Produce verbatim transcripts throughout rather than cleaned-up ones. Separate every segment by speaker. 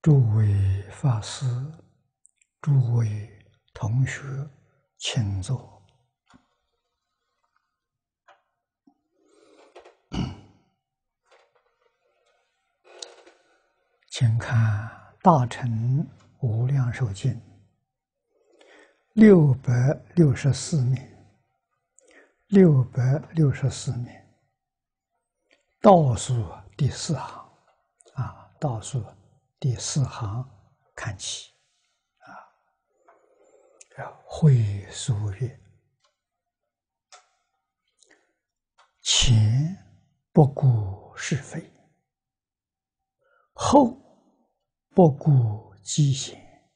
Speaker 1: 诸位法师、诸位同学，请坐。请看《大乘无量寿经》六百六十四面，六百六十四面，倒数第四行啊，倒数第四行看起啊，会疏曰：前不顾是非，后不顾机嫌，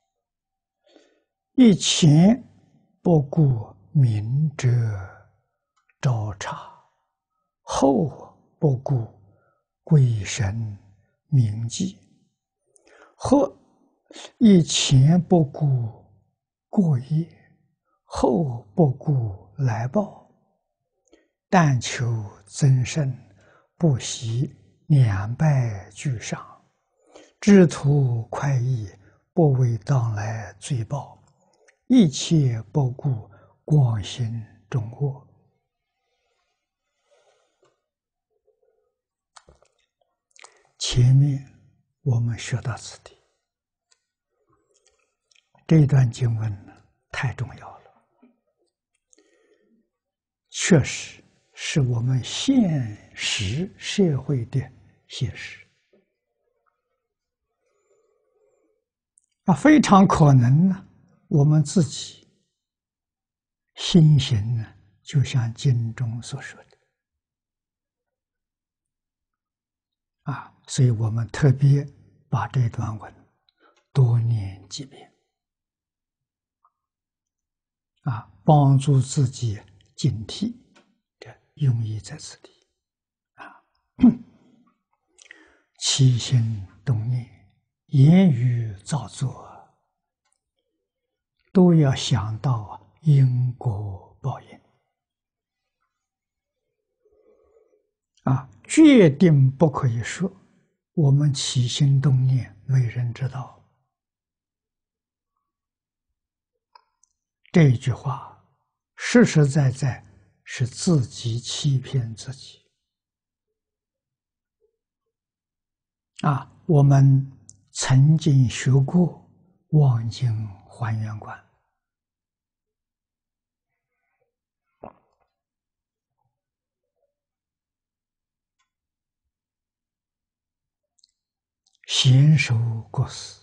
Speaker 1: 以前不顾明哲昭察，后不顾鬼神铭记，或以前不顾过业，后不顾来报，但求增胜，不惜两败俱伤，知途快意，不为当来罪报，一切不顾，广行众恶。前面我们学到此地，这一段经文呢太重要了，确实是我们现实社会的现实啊，非常可能呢，我们自己心行呢，就像经中所说的啊，所以我们特别把这段文多念几遍啊，帮助自己警惕，这用意在此地啊。起心动念、言语造作，都要想到因果报应啊，决定不可以说我们起心动念没人知道。这一句话实实在在是自己欺骗自己啊！我们曾经学过望境还原观，贤首过世，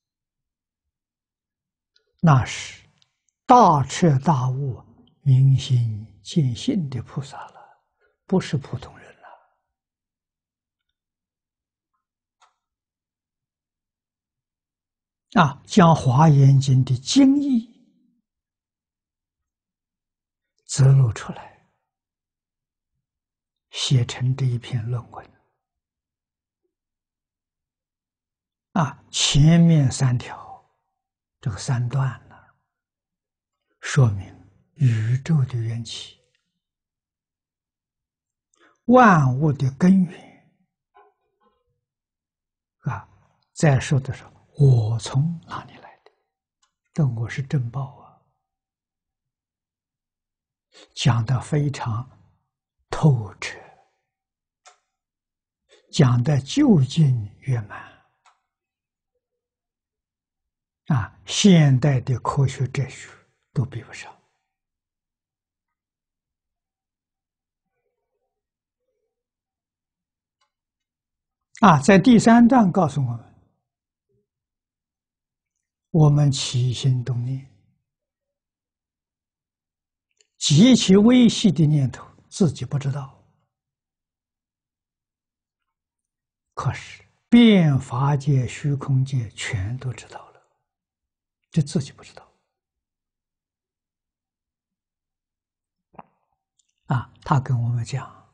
Speaker 1: 那是大彻大悟、明心见性的菩萨了，不是普通人了啊！将《华严经》的经义揭露出来，写成这一篇论文啊！前面三条，这个三段呢，说明宇宙的缘起，万物的根源啊。再说的是我从哪里来的，这我是正报啊，讲得非常透彻，讲得究竟圆满啊，现代的科学哲学都比不上啊。在第三段告诉我们，我们起心动念，极其微细的念头，自己不知道，可是遍法界、虚空界全都知道了，这自己不知道啊。他跟我们讲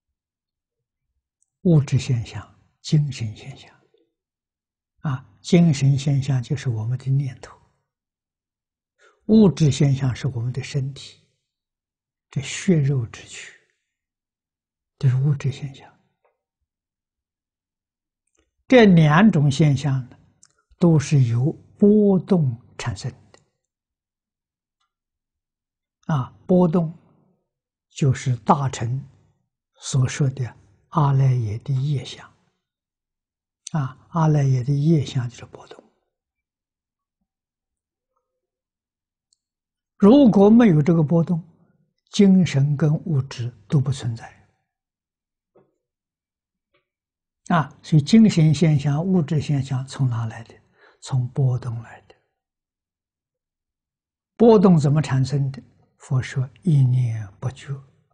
Speaker 1: 物质现象、精神现象啊，精神现象就是我们的念头，物质现象是我们的身体，这血肉之躯，这是物质现象。这两种现象呢， 都是由波动产生的。啊，波动就是大乘所说的阿赖耶的业相。啊，阿赖耶的业相就是波动。如果没有这个波动，精神跟物质都不存在。啊，所以精神现象、物质现象从哪来的？从波动来的。波动怎么产生的？佛说一念不觉，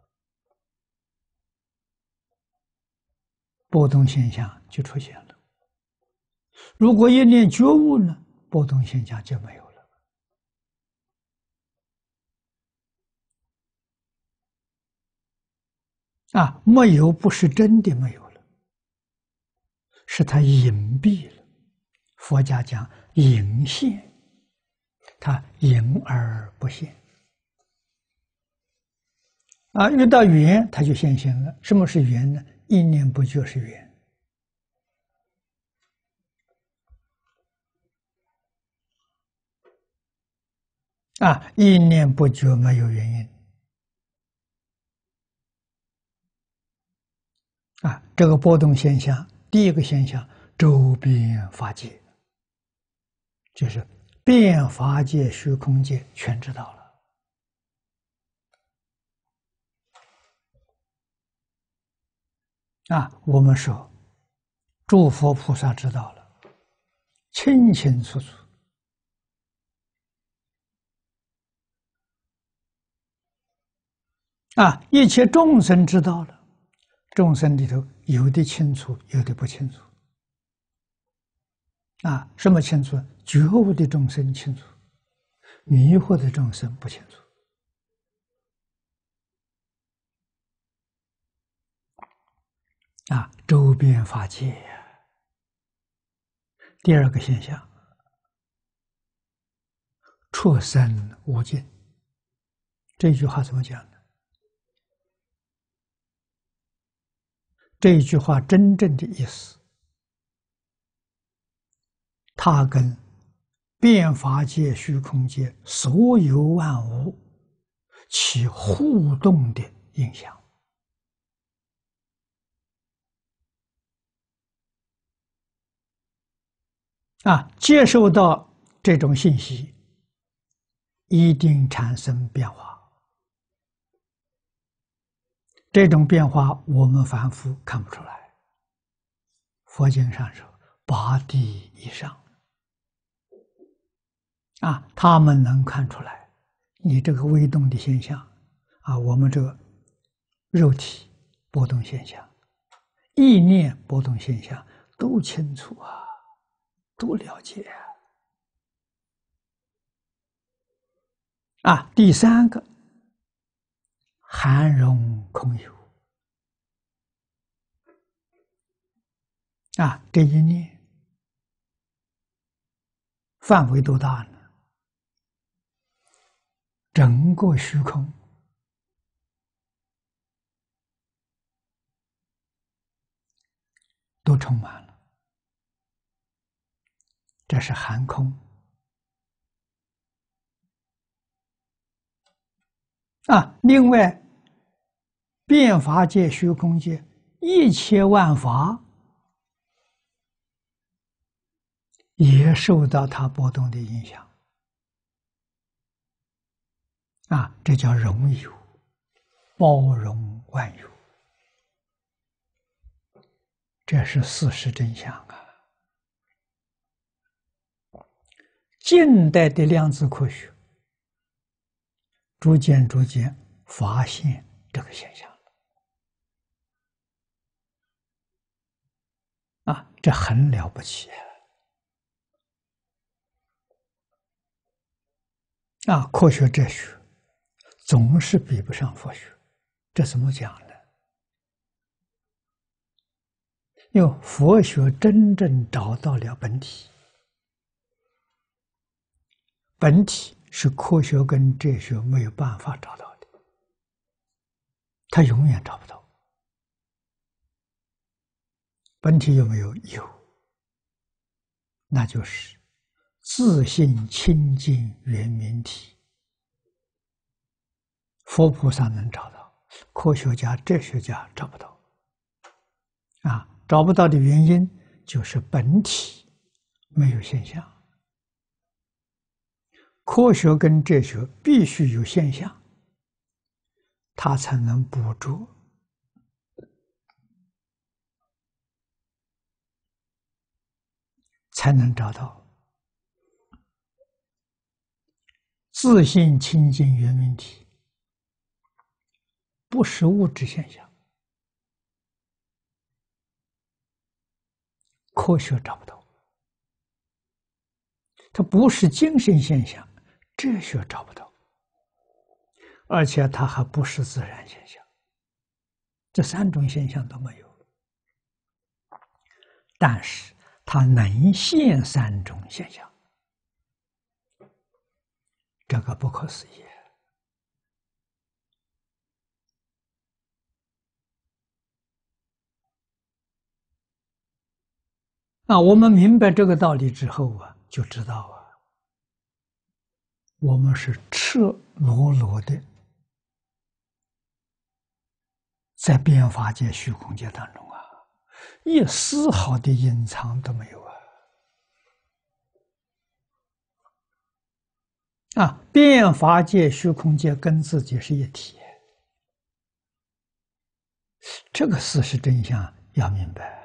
Speaker 1: 波动现象就出现了。如果一念觉悟呢，波动现象就没有了。啊，没有不是真的没有了，是它隐蔽了。佛家讲隐现，它隐而不现。啊，遇到缘它就现行了。什么是缘呢？一念不觉是缘。啊，一念不觉没有原因。啊，这个波动现象，第一个现象，周边法界，就是变法界、虚空界全知道了。啊，我们说，诸佛菩萨知道了，清清楚楚。啊，一切众生知道了，众生里头有的清楚，有的不清楚。啊，什么清楚？觉悟的众生清楚，迷惑的众生不清楚。啊，周边法界呀。第二个现象，畜生无尽。这句话怎么讲呢？这句话真正的意思，它跟变法界、虚空界所有万物起互动的影响。啊，接受到这种信息，一定产生变化。这种变化我们凡夫看不出来。佛经上说，八地以上，啊，他们能看出来，你这个微动的现象，啊，我们这个肉体波动现象，意念波动现象，都清楚啊，都了解啊。啊，第三个，含容空有。啊，这一念范围多大呢？整个虚空都充满了，这是含空。啊，另外，变法界、虚空界一切万法也受到它波动的影响。啊，这叫容有，包容万有，这是事实真相啊。近代的量子科学逐渐逐渐发现这个现象啊，这很了不起啊！科学哲学总是比不上佛学，这怎么讲呢？因为佛学真正找到了本体，本体是科学跟哲学没有办法找到的，他永远找不到。本体有没有？有。 那就是自性清净圆明体。佛菩萨能找到，科学家、哲学家找不到。啊，找不到的原因就是本体没有现象。科学跟哲学必须有现象，它才能捕捉，才能找到自性清净圆明体，不是物质现象，科学找不到；它不是精神现象，哲学找不到，而且它还不是自然现象，这三种现象都没有。但是它能现三种现象，这个不可思议。那我们明白这个道理之后啊，就知道啊，我们是赤裸裸的在变法界、虚空界当中啊，一丝毫的隐藏都没有啊！啊，变法界、虚空界跟自己是一体，这个事实真相要明白。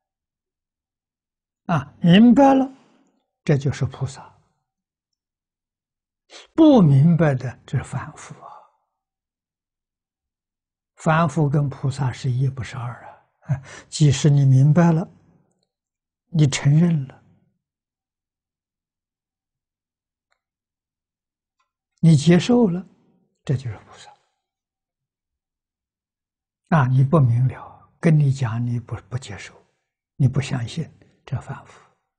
Speaker 1: 啊，明白了，这就是菩萨；不明白的，这是凡夫啊。凡夫跟菩萨是一，不是二啊！即使你明白了，你承认了，你接受了，这就是菩萨。啊，你不明了，跟你讲你不不接受，你不相信，这凡夫。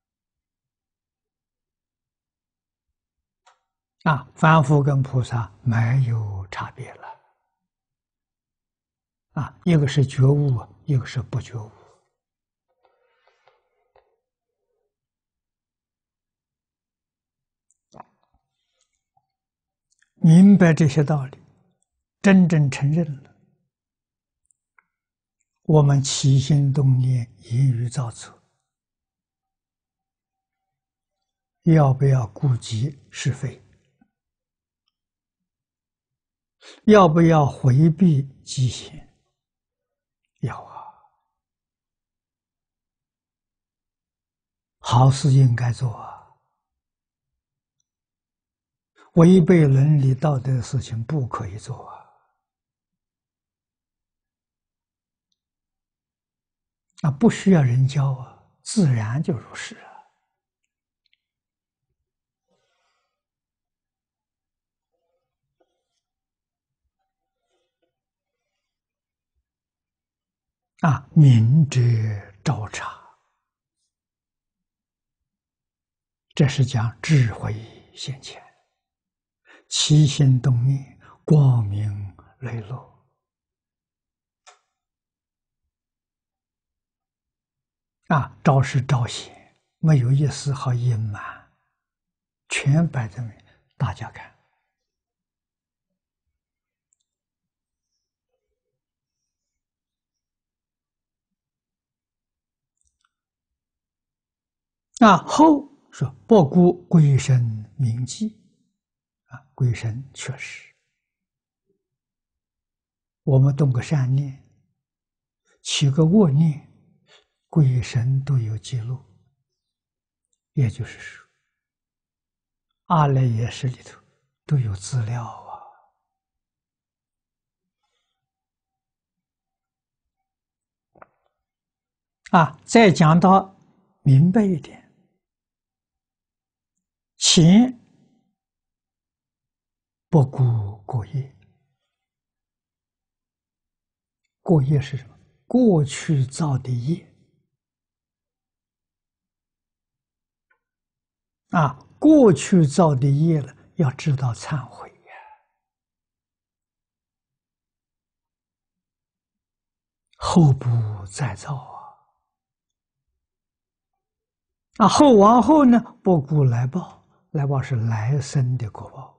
Speaker 1: 啊，凡夫跟菩萨没有差别了。啊，一个是觉悟，一个是不觉悟。明白这些道理，真正承认了，我们起心动念、言语造作，要不要顾及是非？要不要回避畸形？要啊！好事应该做啊！违背伦理道德的事情不可以做啊！啊，不需要人教啊，自然就如是啊！啊，明者照察，这是讲智慧现前，起心动念，光明磊落。啊，昭是昭显，没有一丝毫隐瞒，全摆在面，大家看。啊，后说不顾鬼神铭记，啊，鬼神确实，我们动个善念，起个恶念，鬼神都有记录。也就是说，阿赖耶识里头都有资料啊！啊，再讲到明白一点，前不顾过业，过业是什么？过去造的业啊，过去造的业了，要知道忏悔呀，后不再造啊！ 啊，后往后呢，不顾来报，来报是来生的果报。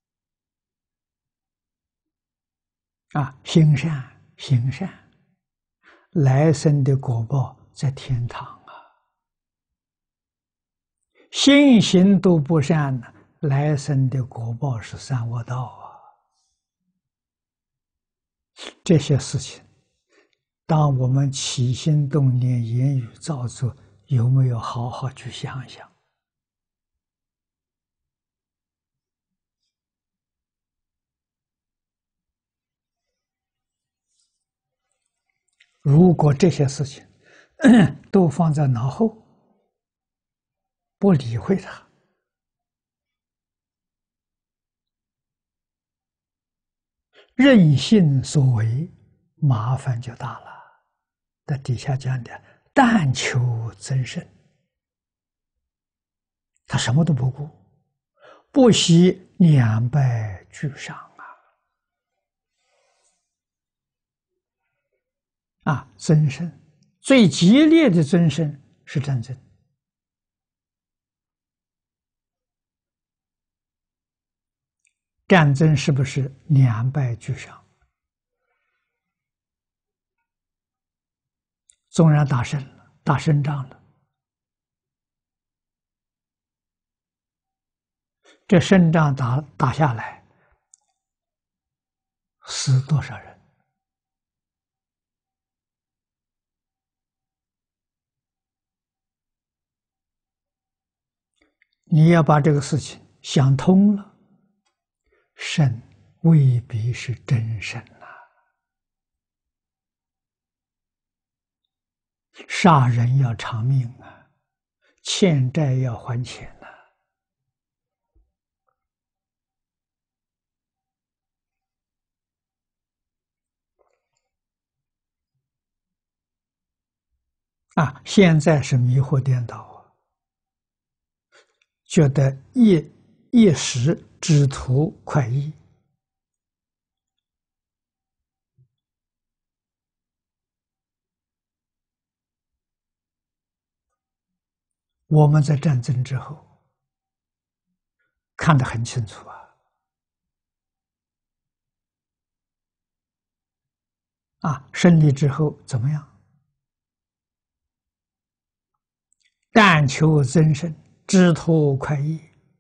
Speaker 1: 啊，行善行善，来生的果报在天堂啊。心行都不善呢，来生的果报是三恶道啊。这些事情，当我们起心动念、言语造作，有没有好好去想一想？如果这些事情都放在脑后，不理会它，任性所为，麻烦就大了。在底下讲的，但求增胜，他什么都不顾，不惜两败俱伤啊！啊，增胜最激烈的增胜是战争。战争是不是两败俱伤？纵然打胜了，打胜仗了，这胜仗打打下来，死多少人？你要把这个事情想通了，胜未必是真胜啊！杀人要偿命啊，欠债要还钱呐、啊！啊，现在是迷惑颠倒啊，觉得一一时只图快意。我们在战争之后看得很清楚啊！啊，胜利之后怎么样？但求增胜，只图快意。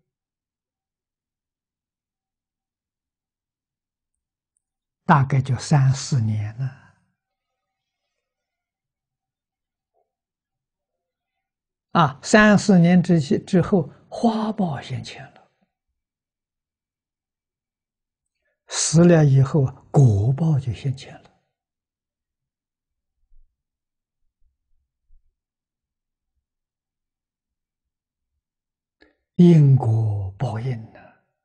Speaker 1: 大概就三四年了。啊，三四年之期之后，花报现前了。死了以后，果报就现前了。因果报应呢，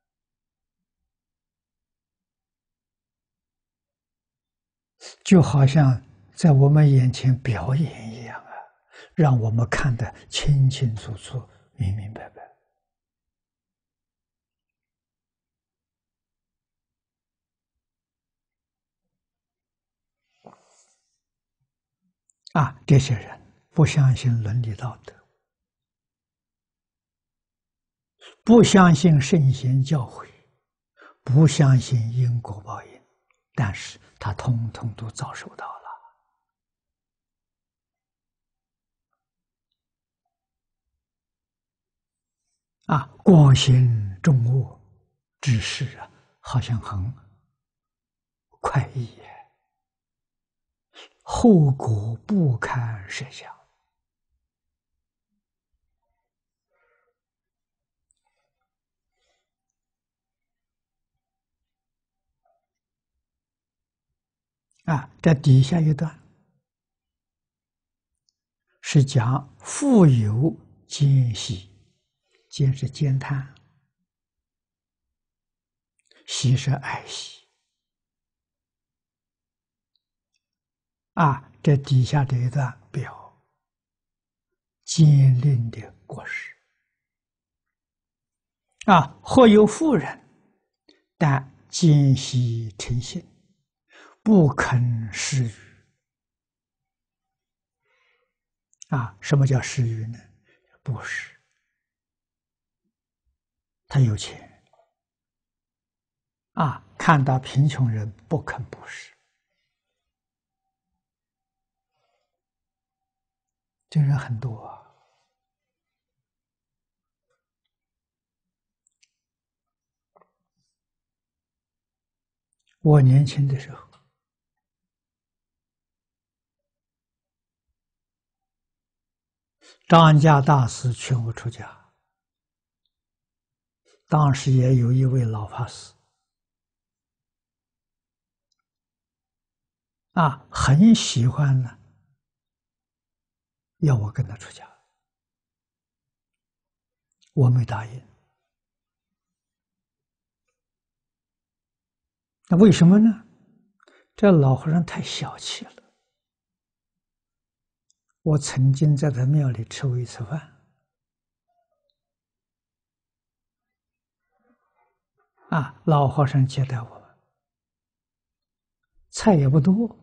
Speaker 1: 就好像在我们眼前表演一样啊，让我们看得清清楚楚、明明白白。啊，这些人不相信伦理道德，不相信圣贤教诲，不相信因果报应，但是他通通都遭受到了。啊，广行众恶之事啊，好像很快意耶，后果不堪设想。啊，这底下一段是讲富有奸喜，奸是奸贪，喜是爱惜。啊，这底下这一段表奸佞的过失。啊，或有妇人，但奸喜成性，不肯施予。啊，什么叫施予呢？ 布施，他有钱啊，看到贫穷人不肯布施，这人很多啊。我年轻的时候，张家大师劝我出家，当时也有一位老法师啊，很喜欢呢，要我跟他出家，我没答应。那为什么呢？这老和尚太小气了。我曾经在他庙里吃过一次饭，啊，老和尚接待我们，菜也不多，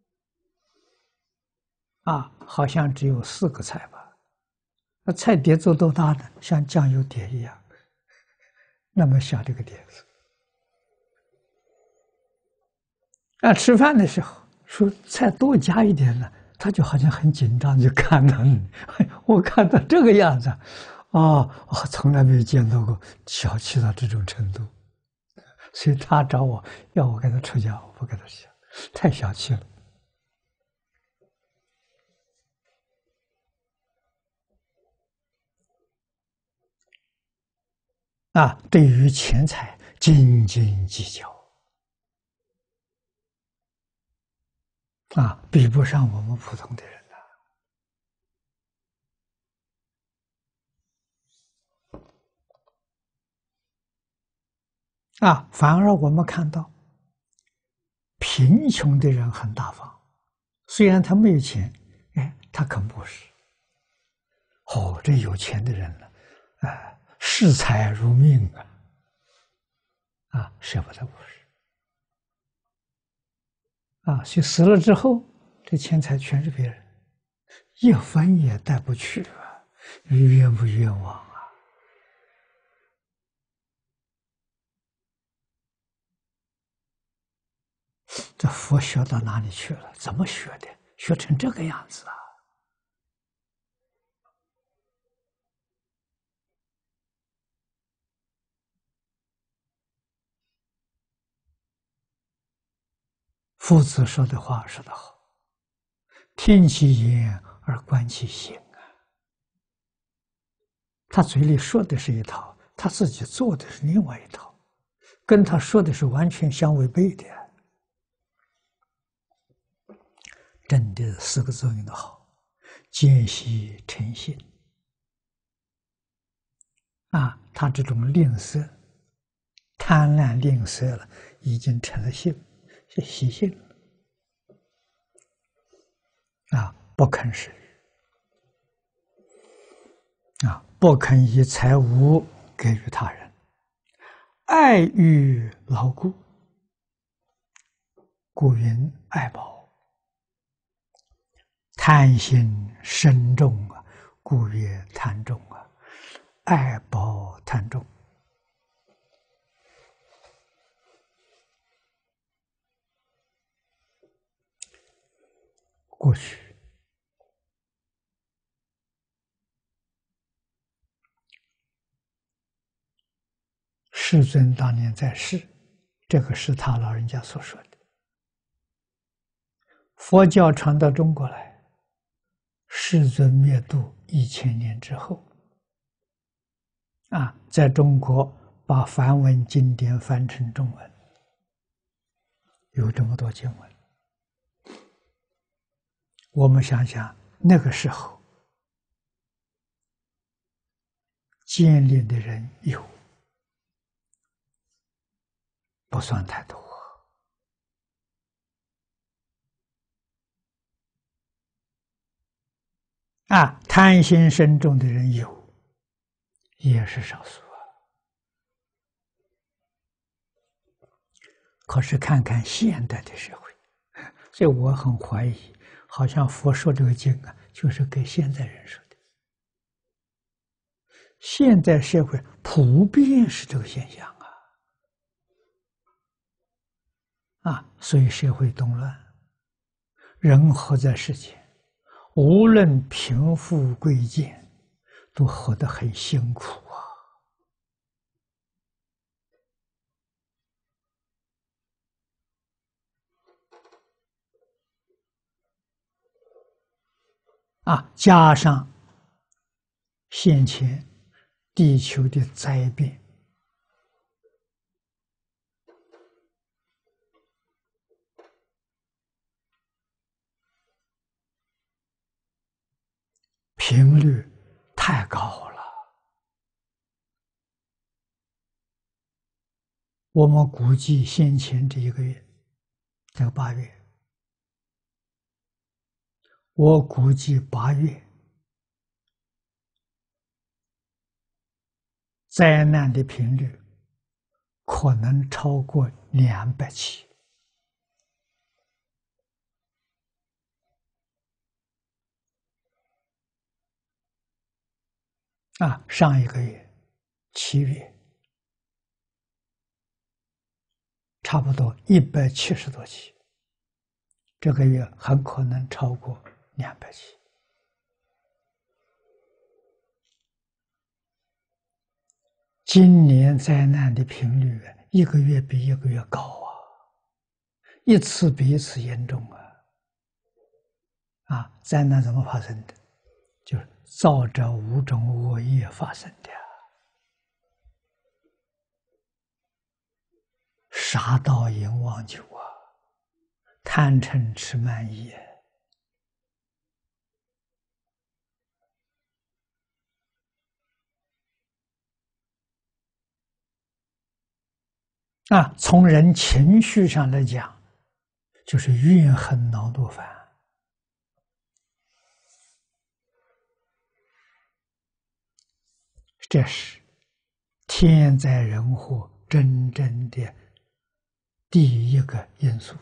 Speaker 1: 啊，好像只有四个菜吧。那菜碟子多大呢？像酱油碟一样，那么小的一个碟子。啊，吃饭的时候说菜多加一点呢，他就好像很紧张，就看到你。我看到这个样子，啊，我从来没有见到过小气到这种程度。所以他找我要我跟他出家，我不跟他出家，太小气了。啊，对于钱财斤斤计较。啊，比不上我们普通的人了。啊，反而我们看到贫穷的人很大方，虽然他没有钱，哎，他肯布施。哦，这有钱的人了，哎，视财如命啊，啊，舍不得布施。啊，所以死了之后，这钱财全是别人，一分也带不去啊，冤不冤枉啊？这佛学到哪里去了？怎么学的？学成这个样子啊？夫子说的话说得好，听其言而观其行啊。他嘴里说的是一套，他自己做的是另外一套，跟他说的是完全相违背的。真的四个字用的好，见习诚信啊！他这种吝啬、贪婪、吝啬了，已经成了性，是习性了啊！不肯施予啊，不肯以财物给予他人，爱欲牢固，故云爱宝。贪心深重啊，故曰贪重啊，爱宝贪重。过去世尊当年在世，这个是他老人家所说的。佛教传到中国来，世尊灭度一千年之后，啊，在中国把梵文经典翻成中文，有这么多经文。我们想想，那个时候建立的人有，不算太多。啊，贪心深重的人有，也是少数啊。可是看看现代的社会，所以我很怀疑，好像佛说这个经啊，就是给现代人说的。 现代社会普遍是这个现象啊，啊，所以社会动乱，人活在世间，无论贫富贵贱，都活得很辛苦啊！啊，加上现前地球的灾变，频率太高了。我们估计先前这一个月，这个八月，我估计八月灾难的频率可能超过两百起。啊，上一个月七月，差不多一百七十多起，这个月很可能超过两百起。今年灾难的频率一个月比一个月高啊，一次比一次严重啊！啊，灾难怎么发生的？就是造着五种恶业发生的，杀盗淫妄酒啊，贪嗔痴慢疑啊。从人情绪上来讲，就是怨恨恼怒烦。这是天灾人祸真正的第一个因素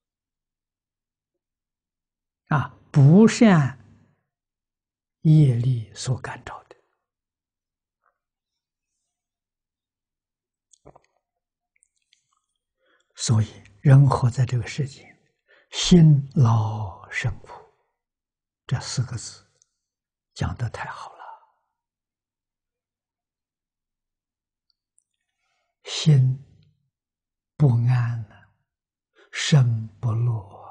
Speaker 1: 啊，不善业力所感召的。所以人活在这个世界，辛劳生苦，这四个字讲得太好了。心不安，身不乐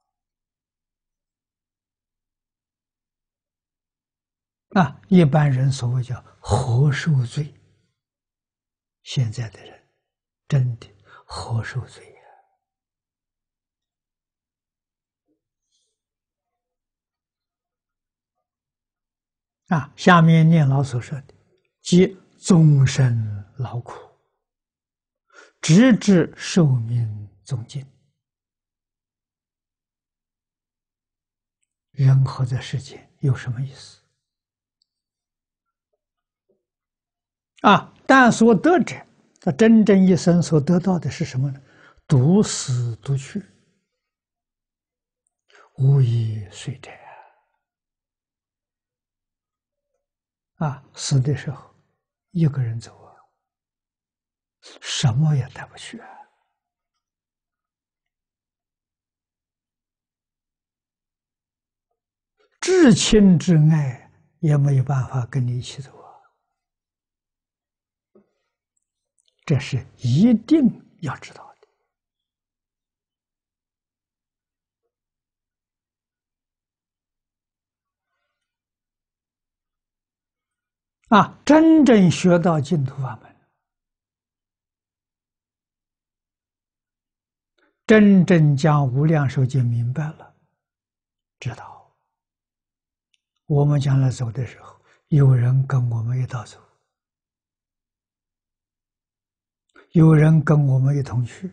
Speaker 1: 啊！一般人所谓叫活受罪，现在的人真的活受罪啊！啊，下面念老所说的，即终身劳苦，直至寿命终尽。人活在世间有什么意思啊？但所得者，他真正一生所得到的是什么呢？独死独去，无以遂者啊！死的时候，一个人走啊，什么也带不去啊！至亲至爱也没有办法跟你一起走啊！这是一定要知道的啊！真正学到净土法门，真正将无量寿经明白了，知道我们将来走的时候，有人跟我们一道走，有人跟我们一同去，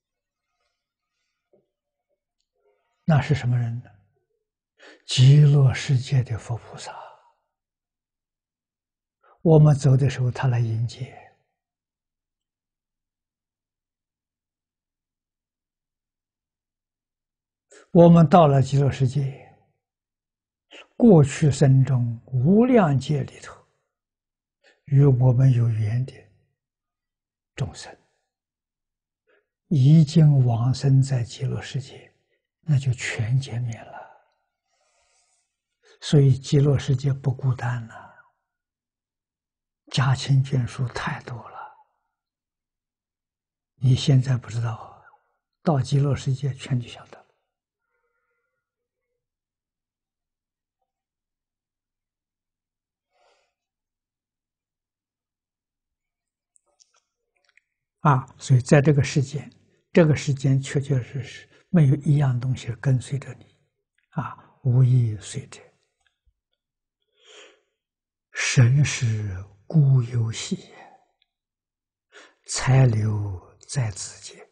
Speaker 1: 那是什么人呢？极乐世界的佛菩萨。我们走的时候，他来迎接。我们到了极乐世界，过去生中无量劫里头， 与我们有缘的众生，已经往生在极乐世界，那就全见面了。所以极乐世界不孤单了，家亲眷属太多了。你现在不知道，到极乐世界全就晓得了。啊，所以在这个世间，这个世间确确实实没有一样东西跟随着你，啊，无一随者。神是孤有系，才留在自界。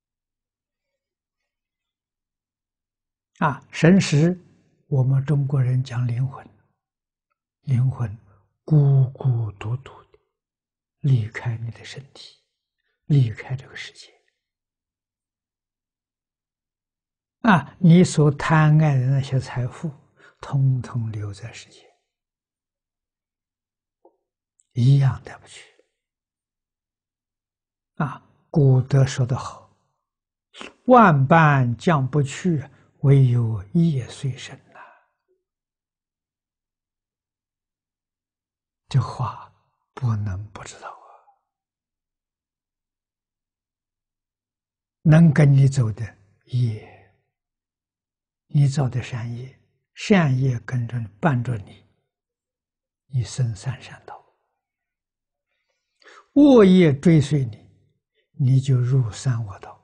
Speaker 1: 啊，神识，我们中国人讲灵魂，灵魂孤孤独独的离开你的身体，离开这个世界。啊，你所贪爱的那些财富，统统留在世界，一样带不去。啊，古德说得好：“万般将不去，唯有业随身。”呐，这话不能不知道啊！能跟你走的业，你造的善业，善业跟着伴着你，你生三善道；恶业追随你，你就入三恶道。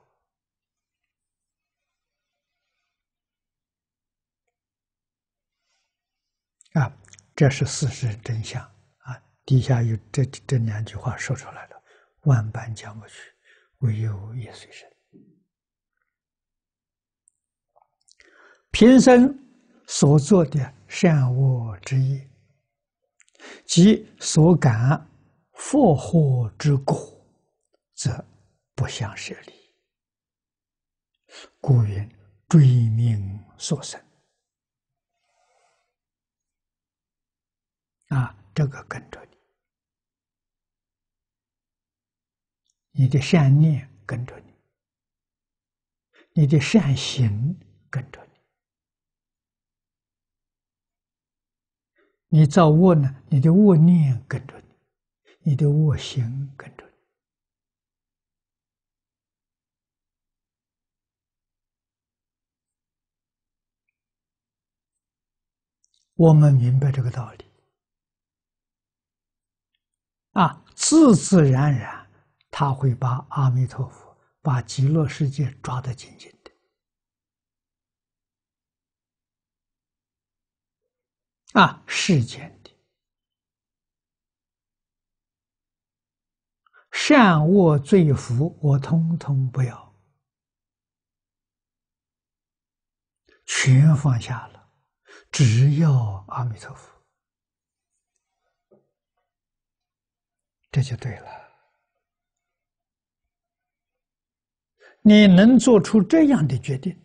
Speaker 1: 啊，这是事实真相啊！底下有这这两句话说出来了：万般将不去，唯有业随身。平生所做的善恶之业，及所感福祸之果，则不相舍离。故云追命所生。啊，这个跟着你，你的善念跟着你，你的善行跟着你。你造恶呢，你的恶念跟着你，你的恶行跟着你。我们明白这个道理啊，自自然然，他会把阿弥陀佛、把极乐世界抓得紧紧的。啊，世间的善恶罪福，我通通不要，全放下了，只要阿弥陀佛，这就对了。你能做出这样的决定，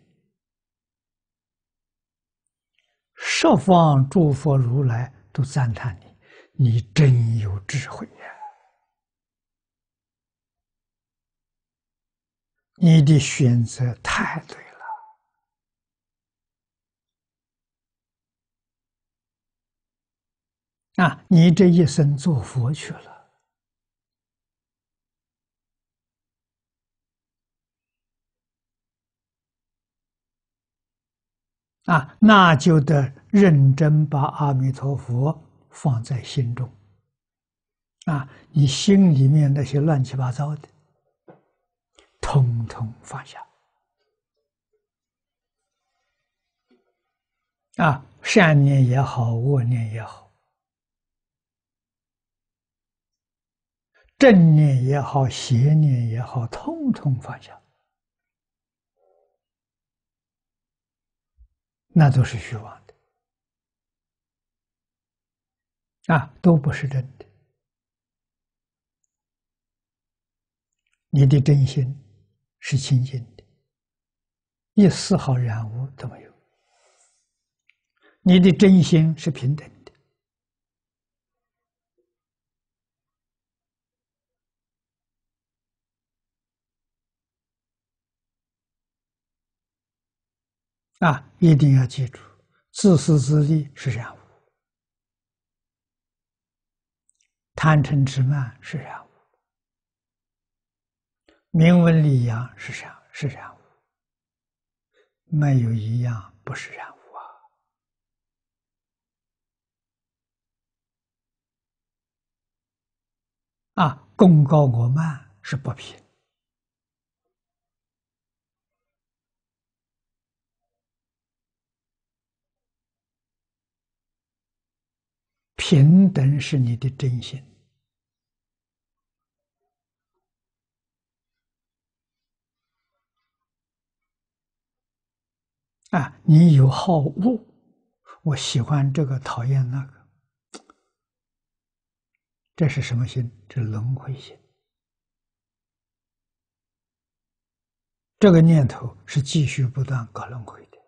Speaker 1: 十方诸佛如来都赞叹你，你真有智慧呀！你的选择太对了啊！你这一生做佛去了啊，那就得认真把阿弥陀佛放在心中啊！你心里面那些乱七八糟的，统统放下啊！善念也好，恶念也好，正念也好，邪念也好，统统放下，那都是虚妄的啊，都不是真的。你的真心是清净的，一丝毫染污都没有。你的真心是平等的， 啊，一定要记住，自私自利是染污，贪嗔痴慢是染污，名闻利养是染是染污，没有一样不是染污啊！啊，功高我慢是不平，平等是你的真心。啊，你有好恶，我喜欢这个，讨厌那个，这是什么心？这轮回心。这个念头是继续不断搞轮回的。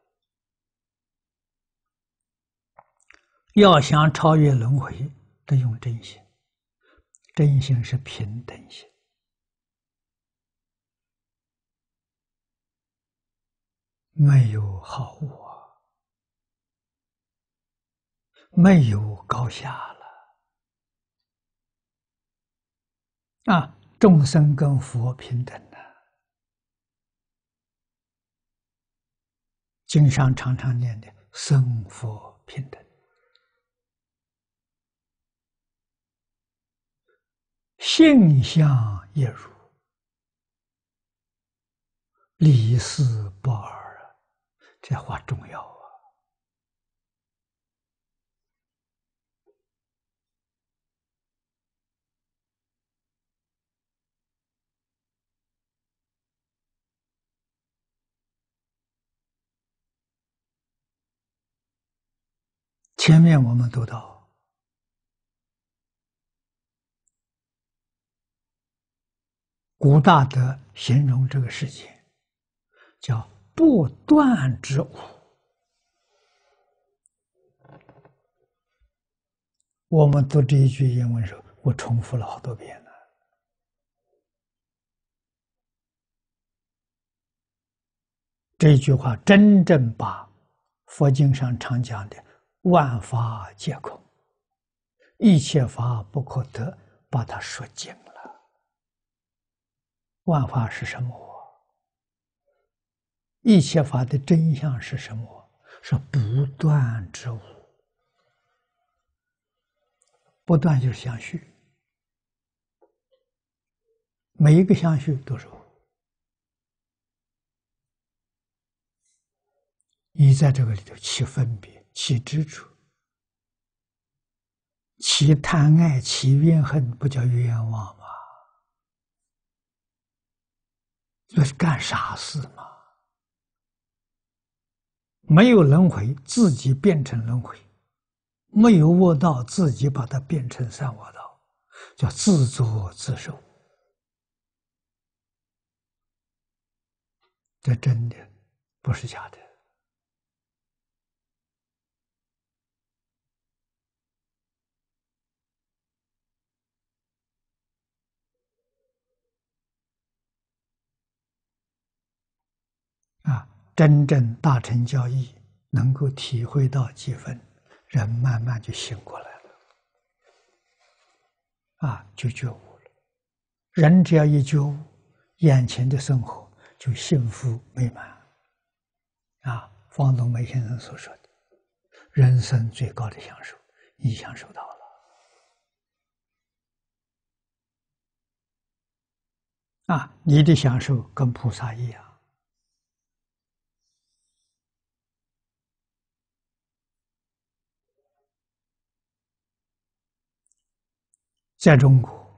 Speaker 1: 要想超越轮回，得用真心。真心是平等心，没有好恶，没有高下了。啊，众生跟佛平等的。经上常常念的僧佛平等，性相一如，离事不二啊，这话重要啊！前面我们读到，古大德形容这个世界叫不断之无。我们读这一句英文时候，我重复了好多遍了。这一句话真正把佛经上常讲的万法皆空，一切法不可得，把它说尽了。万法是什么？一切法的真相是什么？是不断之无。不断就是相续，每一个相续都是无。你在这个里头起分别，起执着，起贪爱，起怨恨，不叫冤枉吗？这是干傻事吗？没有轮回，自己变成轮回；没有恶道，自己把它变成三恶道，叫自作自受。这真的不是假的。啊，真正大乘教义能够体会到几分，人慢慢就醒过来了，啊，就觉悟了。人只要一觉悟，眼前的生活就幸福美满。啊，方东梅先生所说的，人生最高的享受，你享受到了。啊，你的享受跟菩萨一样。在中国，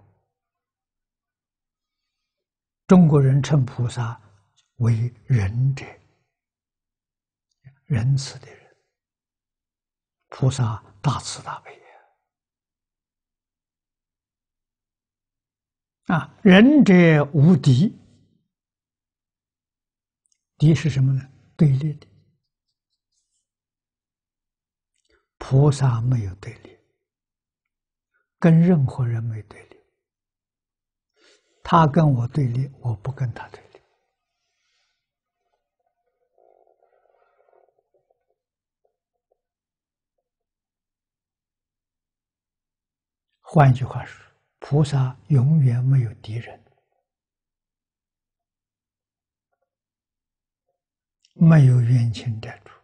Speaker 1: 中国人称菩萨为仁者，仁慈的人。菩萨大慈大悲啊！仁者无敌，敌是什么呢？对立的。菩萨没有对立，跟任何人没对立。他跟我对立，我不跟他对立。 换句话说，菩萨永远没有敌人，没有冤亲债主。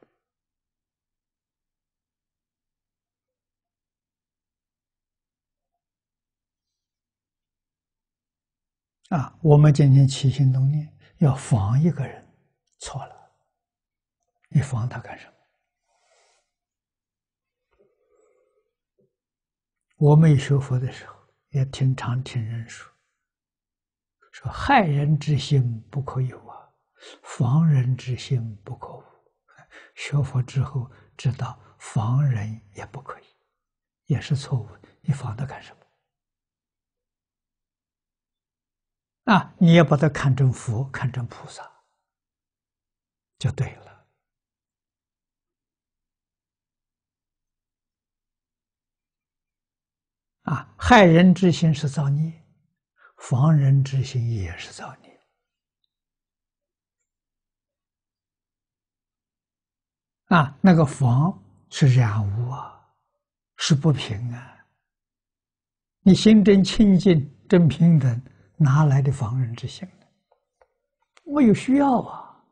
Speaker 1: 啊，我们今天起心动念要防一个人，错了，你防他干什么？我没学佛的时候，也经常听人说，说害人之心不可有啊，防人之心不可无。学佛之后知道防人也不可以，也是错误。你防他干什么？啊，你也把它看成佛，看成菩萨，就对了。啊，害人之心是造孽，防人之心也是造孽。啊，那个防是染污啊，是不平安。你心真清净、真平等，哪来的防人之心呢？没有需要啊！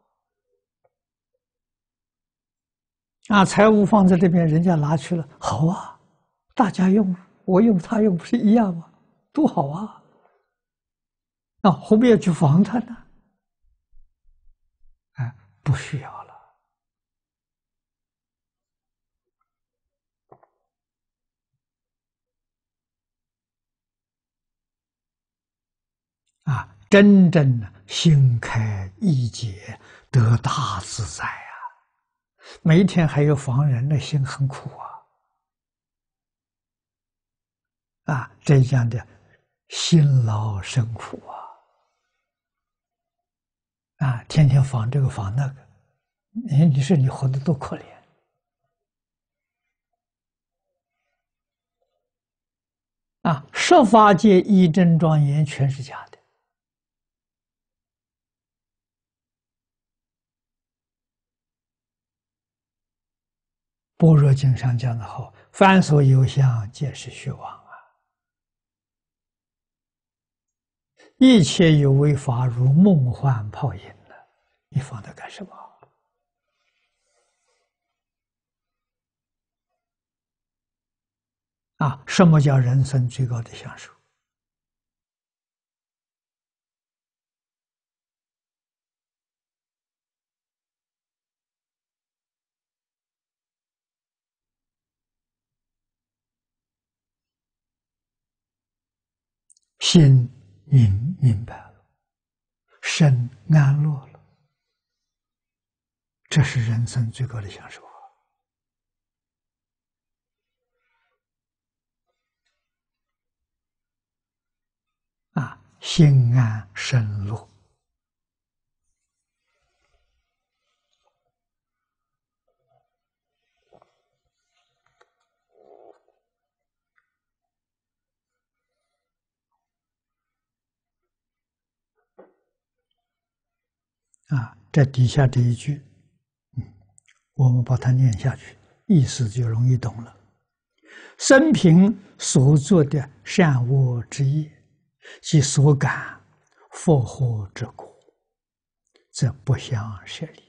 Speaker 1: 啊，财物放在这边，人家拿去了，好啊，大家用，我用他用，不是一样吗？多好啊！那何必要去防他呢？哎，不需要了。啊，真正的心开意解，得大自在啊！每一天还有防人的心，很苦啊！啊，这样的辛劳生苦啊！啊，天天防这个防那个，你你说你活得多可怜啊！十法界一真庄严全是假的。般若经上讲的好，凡所有相，皆是虚妄啊！一切有为法，如梦幻泡影了，你放它干什么？啊，什么叫人生最高的享受？心明明白了，身安乐了，这是人生最高的享受啊！啊，心安身乐。啊，这底下这一句，嗯，我们把它念下去，意思就容易懂了。生平所做的善恶之业，及所感佛惑之果，则不相舍离。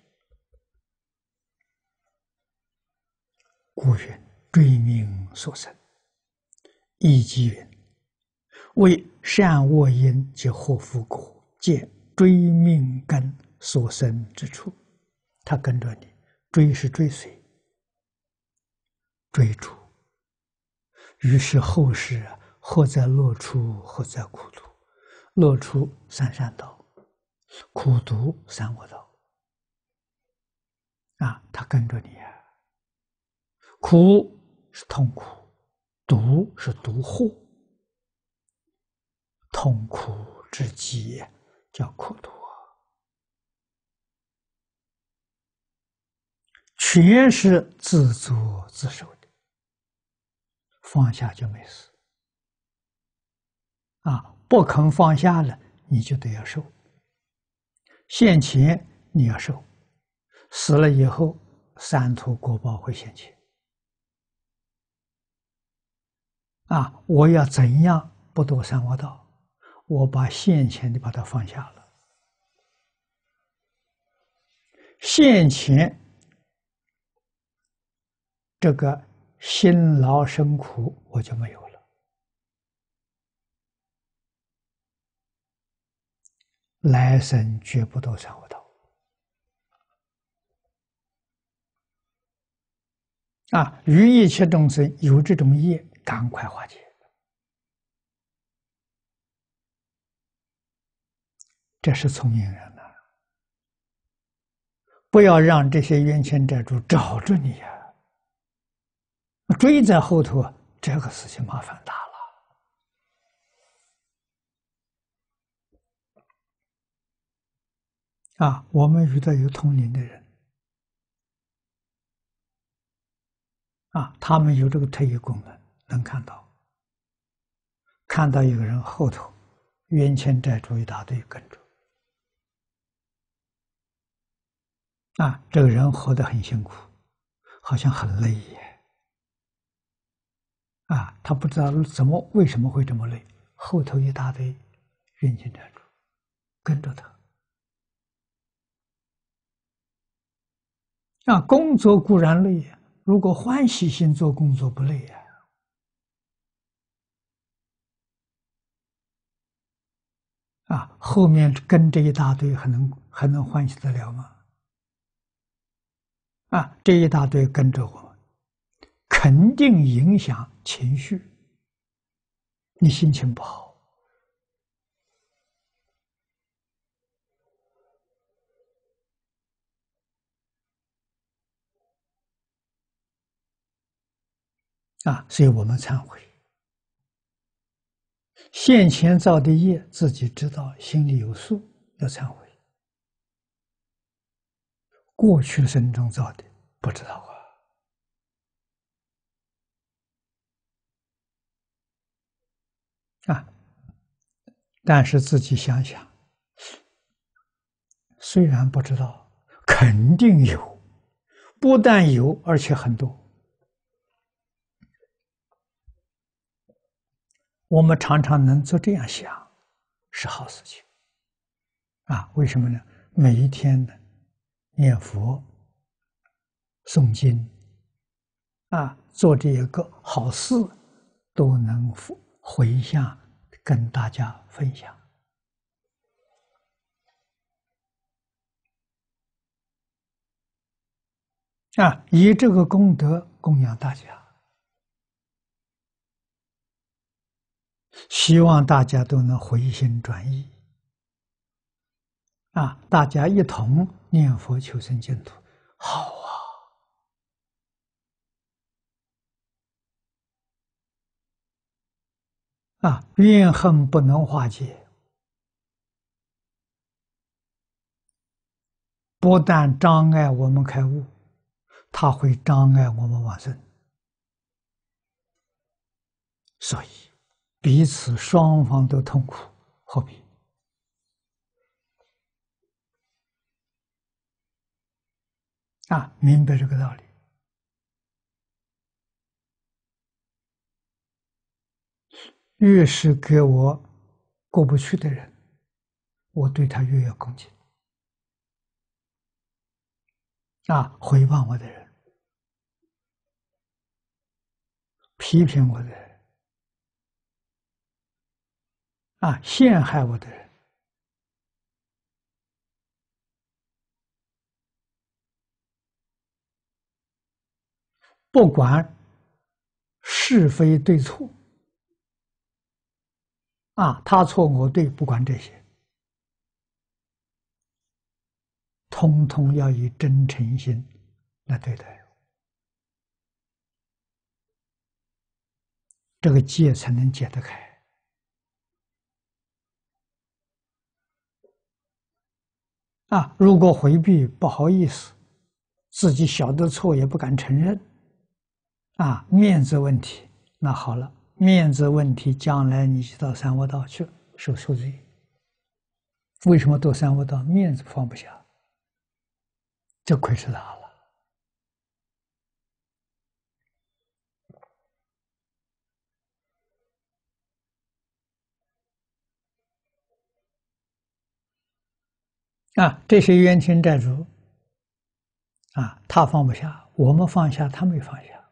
Speaker 1: 故云：追命所生。亦即云：为善恶因及祸福果，见追命根所生之处。他跟着你，追是追随，追逐。于是后世或在乐处，或在苦途。乐处三善道，苦读三恶道。啊，他跟着你啊！苦是痛苦，毒是毒祸，痛苦之极叫苦毒啊！全是自作自受的，放下就没事啊！不肯放下了，你就得要受。现前你要受，死了以后，三途果报会现前。 啊，我要怎样不堕三恶道？我把现前的把它放下了，现前这个辛劳生苦我就没有了，来生绝不堕三恶道。啊，于一切众生有这种业，赶快化解。这是聪明人呐、啊！不要让这些冤亲债主找着你呀、啊，追在后头，这个事情麻烦大了。啊，我们遇到有通灵的人，啊，他们有这个特异功能，能看到，看到有个人后头冤亲债主一大堆跟着。啊，这个人活得很辛苦，好像很累耶。啊，他不知道怎么为什么会这么累，后头一大堆冤亲债主跟着他。啊，工作固然累呀，如果欢喜心做工作不累呀。啊，后面跟这一大堆还能还能欢喜得了吗？啊，这一大堆跟着我，肯定影响情绪，你心情不好。啊，所以我们忏悔，现前造的业自己知道，心里有数，要忏悔。过去生中造的不知道啊，啊，但是自己想想，虽然不知道，肯定有，不但有，而且很多。我们常常能做这样想，是好事情啊！为什么呢？每一天呢，念佛、诵经啊，做这一个好事，都能回向跟大家分享啊，以这个功德供养大家，希望大家都能回心转意啊！大家一同念佛求生净土，好啊！啊，怨恨不能化解，不但障碍我们开悟，它会障碍我们往生。所以，彼此双方都痛苦，何必？啊，明白这个道理。越是给我过不去的人，我对他越要恭敬。啊，诽谤我的人，批评我的人，啊，陷害我的人，不管是非对错，啊，他错我对，不管这些，通通要以真诚心来对待，这个结才能解得开。啊，如果回避，不好意思，自己晓得错也不敢承认，啊，面子问题，那好了，面子问题，将来你就到三恶道去受受罪。为什么堕三恶道？面子放不下，这亏是大了。 啊，这些冤亲债主啊，他放不下，我们放下，他没放下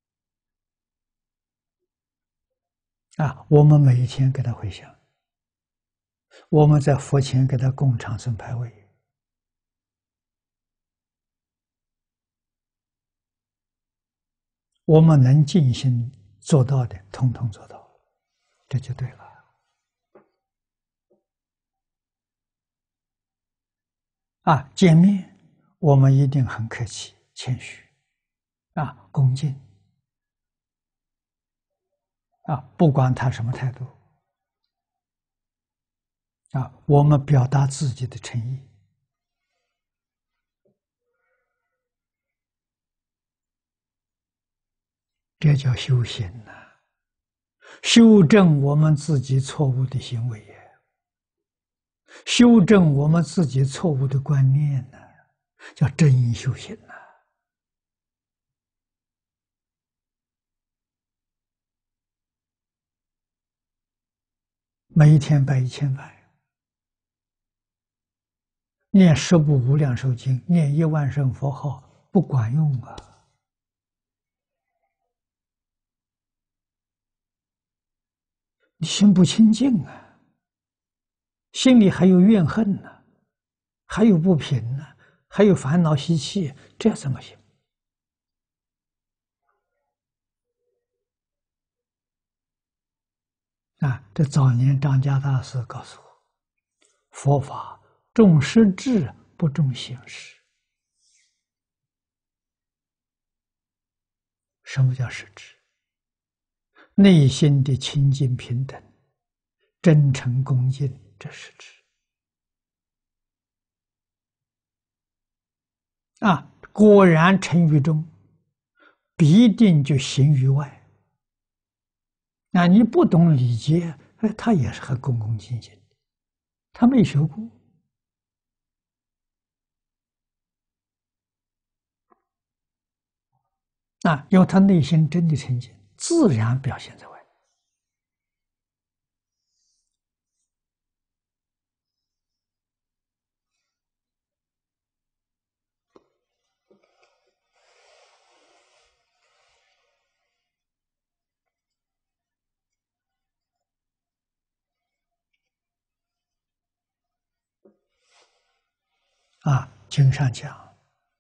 Speaker 1: 啊。我们每一天给他回向，我们在佛前给他供长生牌位，我们能尽心做到的，统统做到，这就对了。啊，见面我们一定很客气、谦虚，啊，恭敬，啊，不管他什么态度，啊，我们表达自己的诚意，这叫修行呐、修正我们自己错误的行为呀，修正我们自己错误的观念呢、叫真修行呐、每一天拜一千拜，念十部无量寿经，念一万声佛号，不管用啊！你心不清净啊，心里还有怨恨呢、还有不平呢、还有烦恼习气，这怎么行？啊，这早年张家大师告诉我，佛法重实质，不重形式。什么叫实质？内心的清净平等、真诚恭敬，这是实质。啊，果然诚于中，必定就行于外。啊，你不懂礼节，哎，他也是很恭恭敬敬的，他没学过。啊，因为他内心真的清净，自然表现在外。啊，经上讲，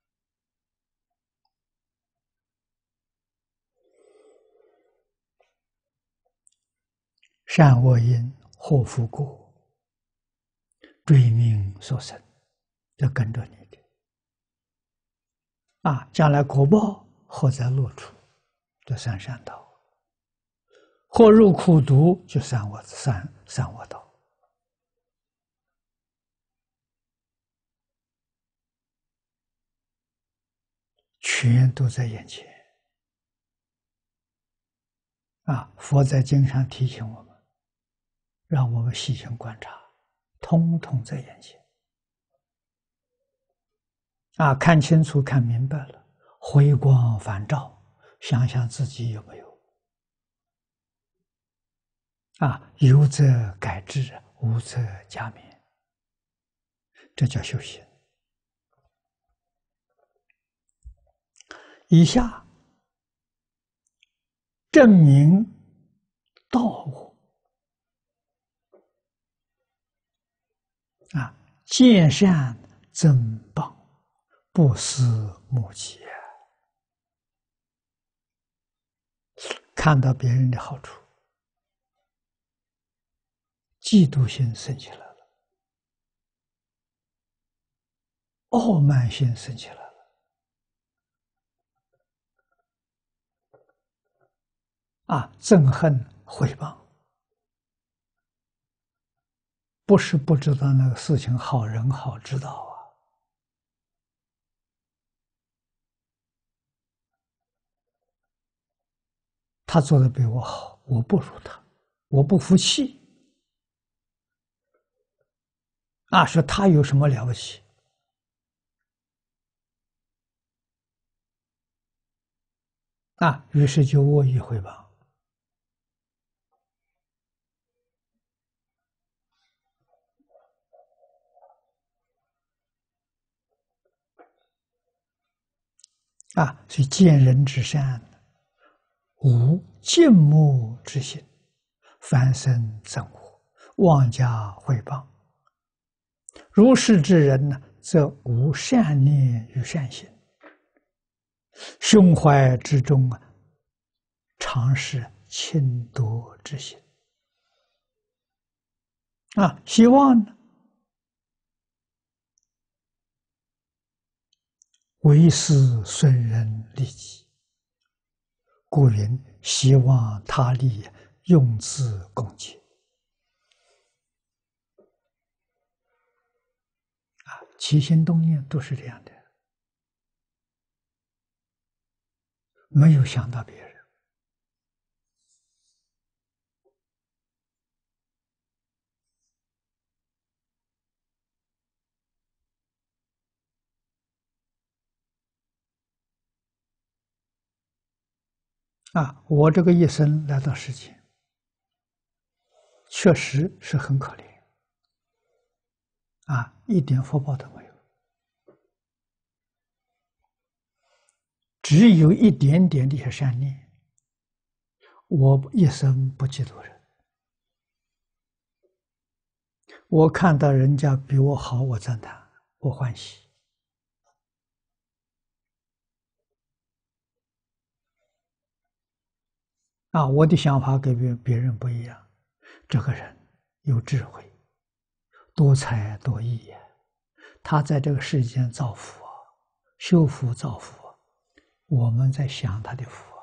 Speaker 1: 善恶因，祸福果，追命所生，要跟着你的。啊，将来果报或在落处，就三善道；或入苦毒，就三恶三三恶道。全都在眼前。啊，佛在经上提醒我们，让我们细心观察，通通在眼前。啊，看清楚、看明白了，回光返照，想想自己有没有。啊，有则改之，无则加勉，这叫修行。以下证明道我啊，见善增棒，不思慕己。看到别人的好处，嫉妒心生起来了，傲慢心生起来了，啊，憎恨毁谤，不是不知道那个事情好人好知道啊，他做的比我好，我不如他，我不服气，啊，说他有什么了不起？啊，于是就恶意毁谤。 啊，所以见人之善，无敬慕之心，凡生憎恶，妄加毁谤。如是之人呢，则无善念与善行，胸怀之中啊，常是轻惰之心。啊，希望呢，为师损人利己，故云希望他利，用自共济。啊，起心动念都是这样的，没有想到别人。啊，我这个一生来到世间，确实是很可怜，啊，一点福报都没有，只有一点点的些善念。我一生不嫉妒人，我看到人家比我好，我赞叹，我欢喜。啊，我的想法跟别别人不一样，这个人有智慧，多才多艺呀，他在这个世间造福啊，修福造福啊，我们在享他的福啊，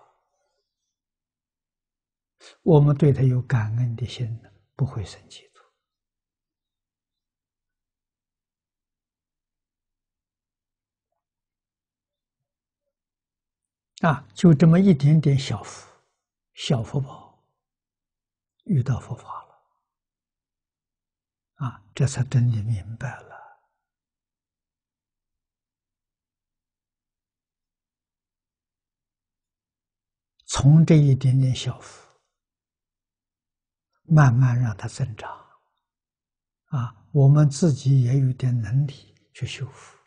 Speaker 1: 我们对他有感恩的心，不会生嫉妒啊，就这么一点点小福，小福报，遇到佛法了啊，这才真的明白了。从这一点点小福，慢慢让它增长，啊，我们自己也有点能力去修复，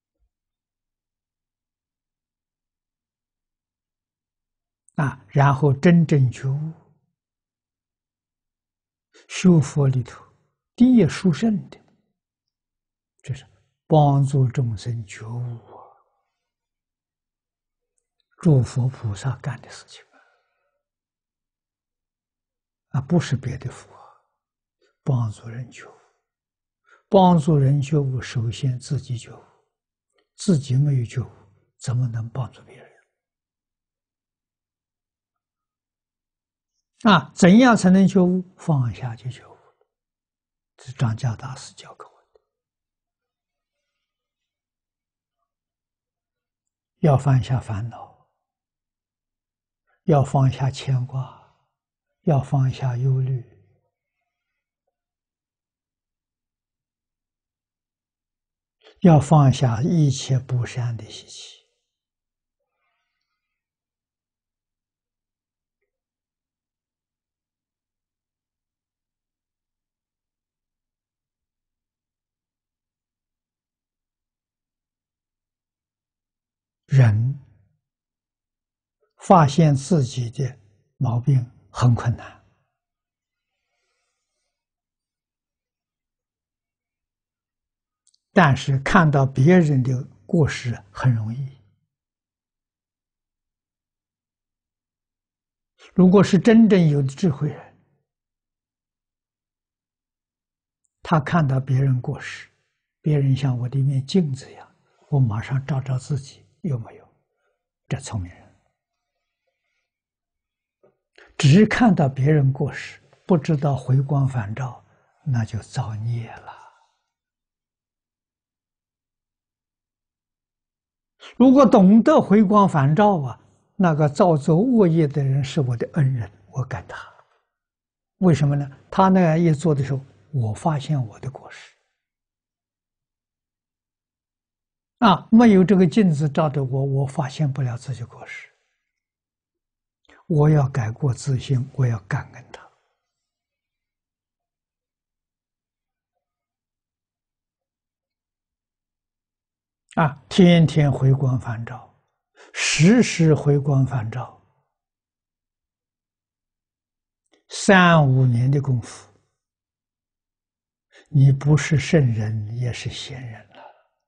Speaker 1: 啊，然后真正觉悟。修佛里头，第一殊胜的，这是帮助众生觉悟啊，诸佛菩萨干的事情啊，不是别的佛，帮助人觉悟，帮助人觉悟，首先自己觉悟，自己没有觉悟，怎么能帮助别人？啊，怎样才能觉悟？放下就觉悟。这是张家大师教给我的。要放下烦恼，要放下牵挂，要放下忧虑，要放下一切不善的习气。人发现自己的毛病很困难，但是看到别人的过失很容易。如果是真正有智慧人，他看到别人过失，别人像我的一面镜子一样，我马上照照自己有没有，这聪明人。只看到别人过失，不知道回光返照，那就造孽了。如果懂得回光返照啊，那个造作恶业的人是我的恩人，我感他。为什么呢？他那样一做的时候，我发现我的过失啊，没有这个镜子照着我，我发现不了自己过失。我要改过自新，我要感恩他。啊，天天回光返照， 时时回光返照，三五年的功夫，你不是圣人也是贤人了。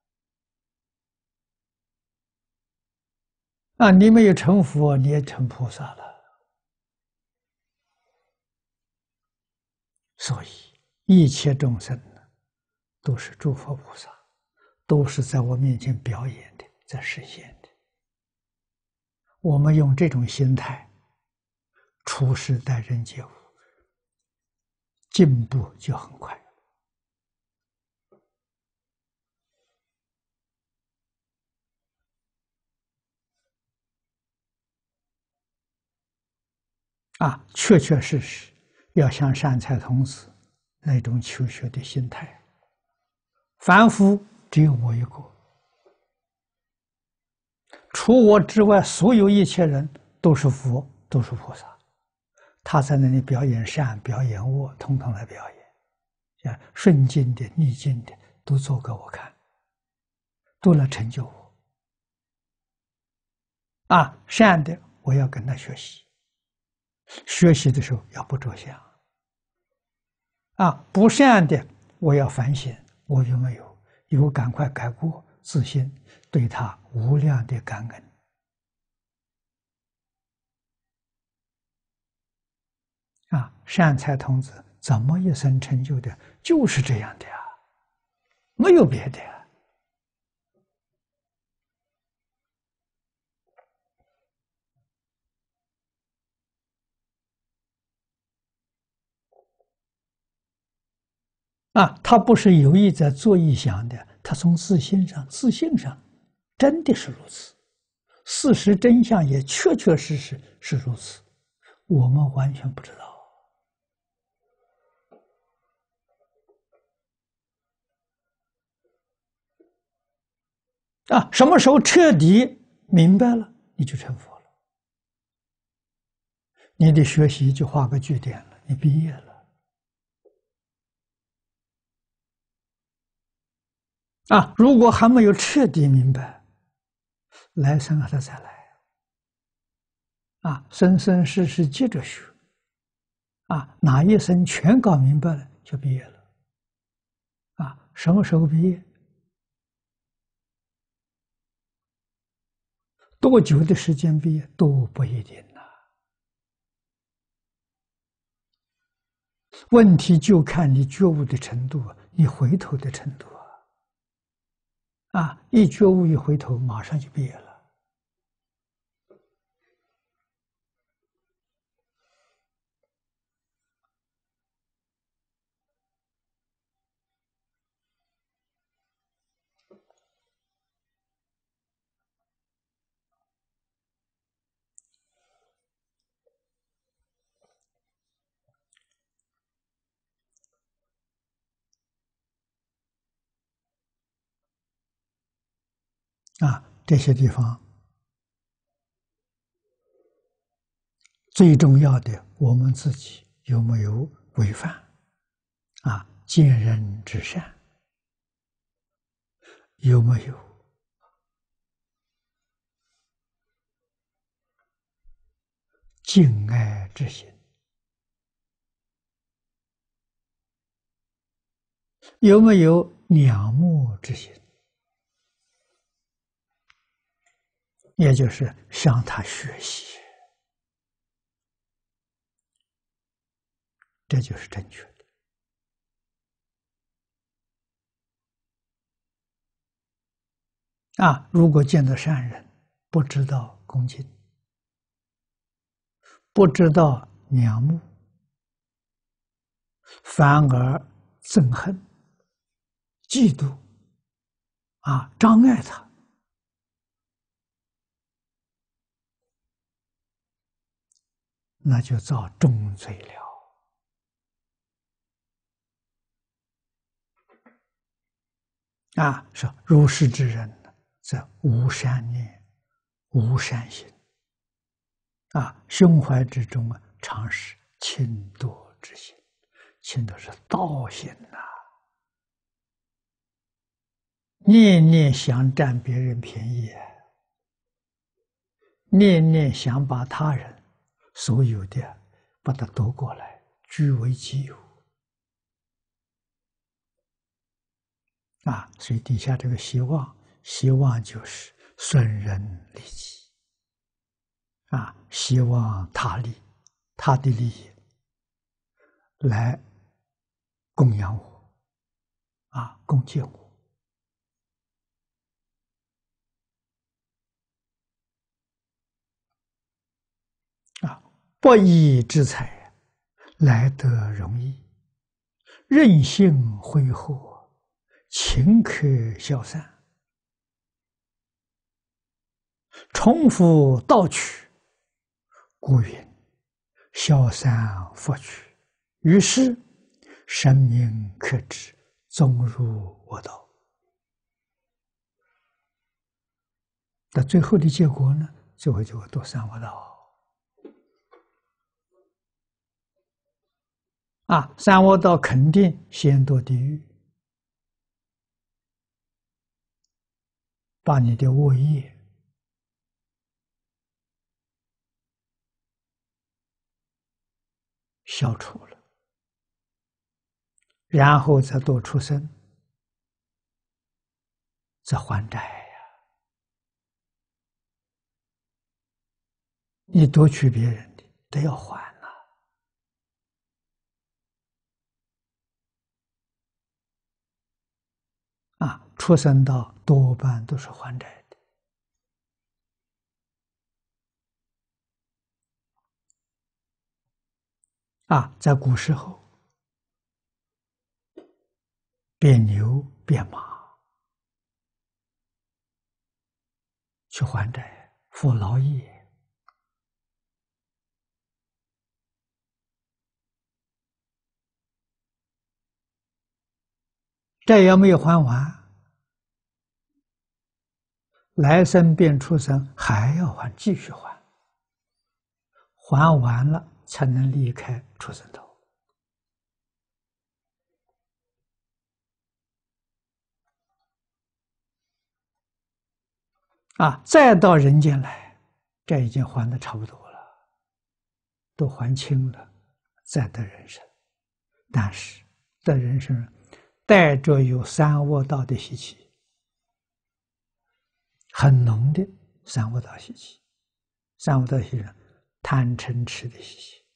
Speaker 1: 啊，你没有成佛，你也成菩萨了。所以一切众生呢，都是诸佛菩萨，都是在我面前表演的，在实现的。我们用这种心态处事待人接物，进步就很快。啊，确确实实要像善财童子那种求学的心态。凡夫只有我一个，除我之外，所有一切人都是佛，都是菩萨。他在那里表演善，表演恶，统统来表演，啊，顺境的、逆境的都做给我看，都来成就我。啊，善的我要跟他学习。学习的时候要不着相，啊，不善的我要反省，我有没有有赶快改过自新，对他无量的感恩。啊，善财童子怎么一生成就的？就是这样的呀，没有别的呀。啊，他不是有意在做臆想的，他从自信上、自信上，真的是如此。事实真相也确确实实是如此，我们完全不知道。啊，什么时候彻底明白了，你就成佛了。你的学习就画个句点了，你毕业了。啊，如果还没有彻底明白，来生还得再来。啊，生生世世接着学。啊，哪一生全搞明白了，就毕业了。啊，什么时候毕业？多久的时间毕业都不一定呐。问题就看你觉悟的程度，你回头的程度啊！啊，一觉悟一回头，马上就毕业了。啊，这些地方最重要的，我们自己有没有规范？啊，见人之善有没有敬爱之心？有没有仰慕之心？也就是向他学习，这就是正确的。啊，如果见到善人，不知道恭敬，不知道仰慕，反而憎恨、嫉妒，啊，障碍他，那就造重罪了。啊，说如是之人，则无善念，无善行。啊，胸怀之中啊，常是轻惰之心，轻惰是道心呐、啊，念念想占别人便宜。 念念想把他人所有的把它夺过来，据为己有。啊，所以底下这个希望，希望就是损人利己。啊，希望他利，他的利益来供养我，啊，供给我。啊，不义之财来得容易，任性挥霍，顷刻消散。重复盗取，故云消散复取。于是生命克制，纵入我道。那最后的结果呢？最后就会堕三恶道。啊，三恶道肯定先堕地狱，把你的恶业消除了，然后再堕出生，再还债呀。你夺取别人的，都要还啊。啊，出生道多半都是还债的。啊，在古时候，变牛变马去还债，付劳役。债要没有还完，来生变出生还要还，继续还，还完了才能离开出生道。啊，再到人间来，这已经还的差不多了，都还清了，再得人生。但是得人生带着有三恶道的习气，很浓的三恶道习气，三恶道习气，贪嗔痴的习气，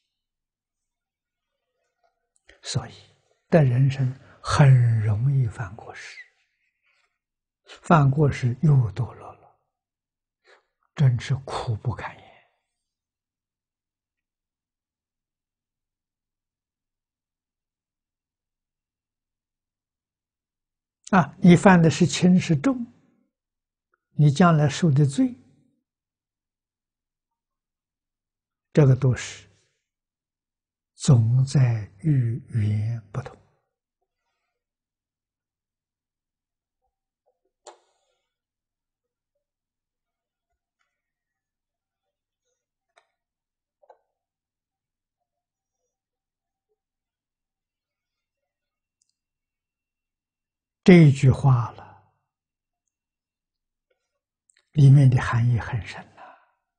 Speaker 1: 所以得人生很容易犯过失，犯过失又堕落了，真是苦不堪言。啊，你犯的是轻是重，你将来受的罪，这个都是总在遇缘不同。这一句话了，里面的含义很深呐、啊。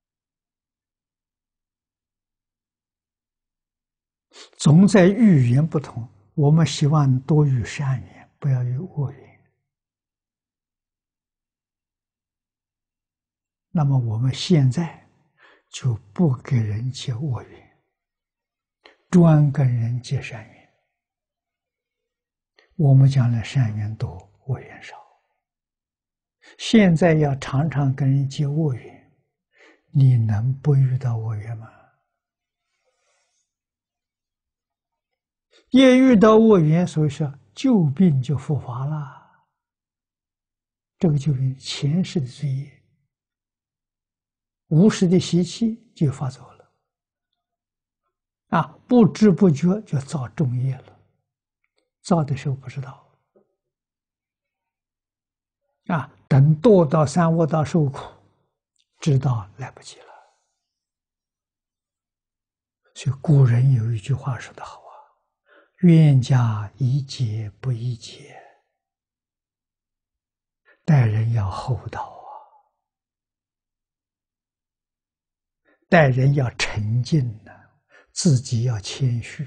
Speaker 1: 总在遇缘不同，我们希望多遇善缘，不要遇恶缘。那么我们现在就不给人结恶缘，专跟人结善缘。我们将来善缘多，恶缘少。现在要常常跟人结恶缘，你能不遇到恶缘吗？一遇到恶缘，所以说旧病就复发了。这个旧病前世的罪业，无始的习气就发作了，啊，不知不觉就造重业了。造的时候不知道，啊，等堕到三恶道受苦，知道来不及了。所以古人有一句话说得好啊：“冤家宜解不宜结。”待人要厚道待人要沉静呢、啊，自己要谦虚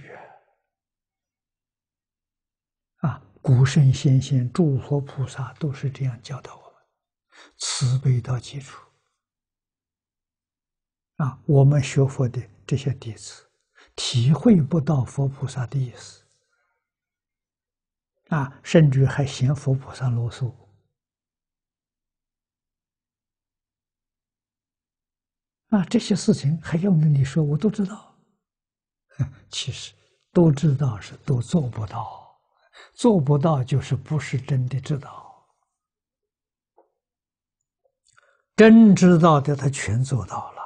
Speaker 1: 啊！啊，古圣先贤、诸佛菩萨都是这样教导我们，慈悲到基础啊！我们学佛的这些弟子，体会不到佛菩萨的意思啊，甚至还嫌佛菩萨啰嗦。啊，这些事情还用得你说？我都知道。其实都知道是都做不到，做不到就是不是真的知道。真知道的他全做到了。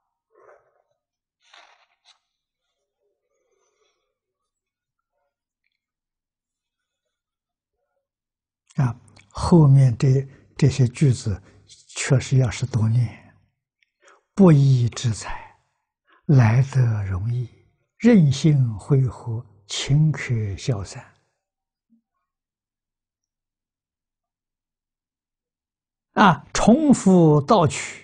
Speaker 1: 啊，后面这这些句子确实要是多念。不义之财，来得容易；任性挥霍，顷刻消散。啊，重复盗取，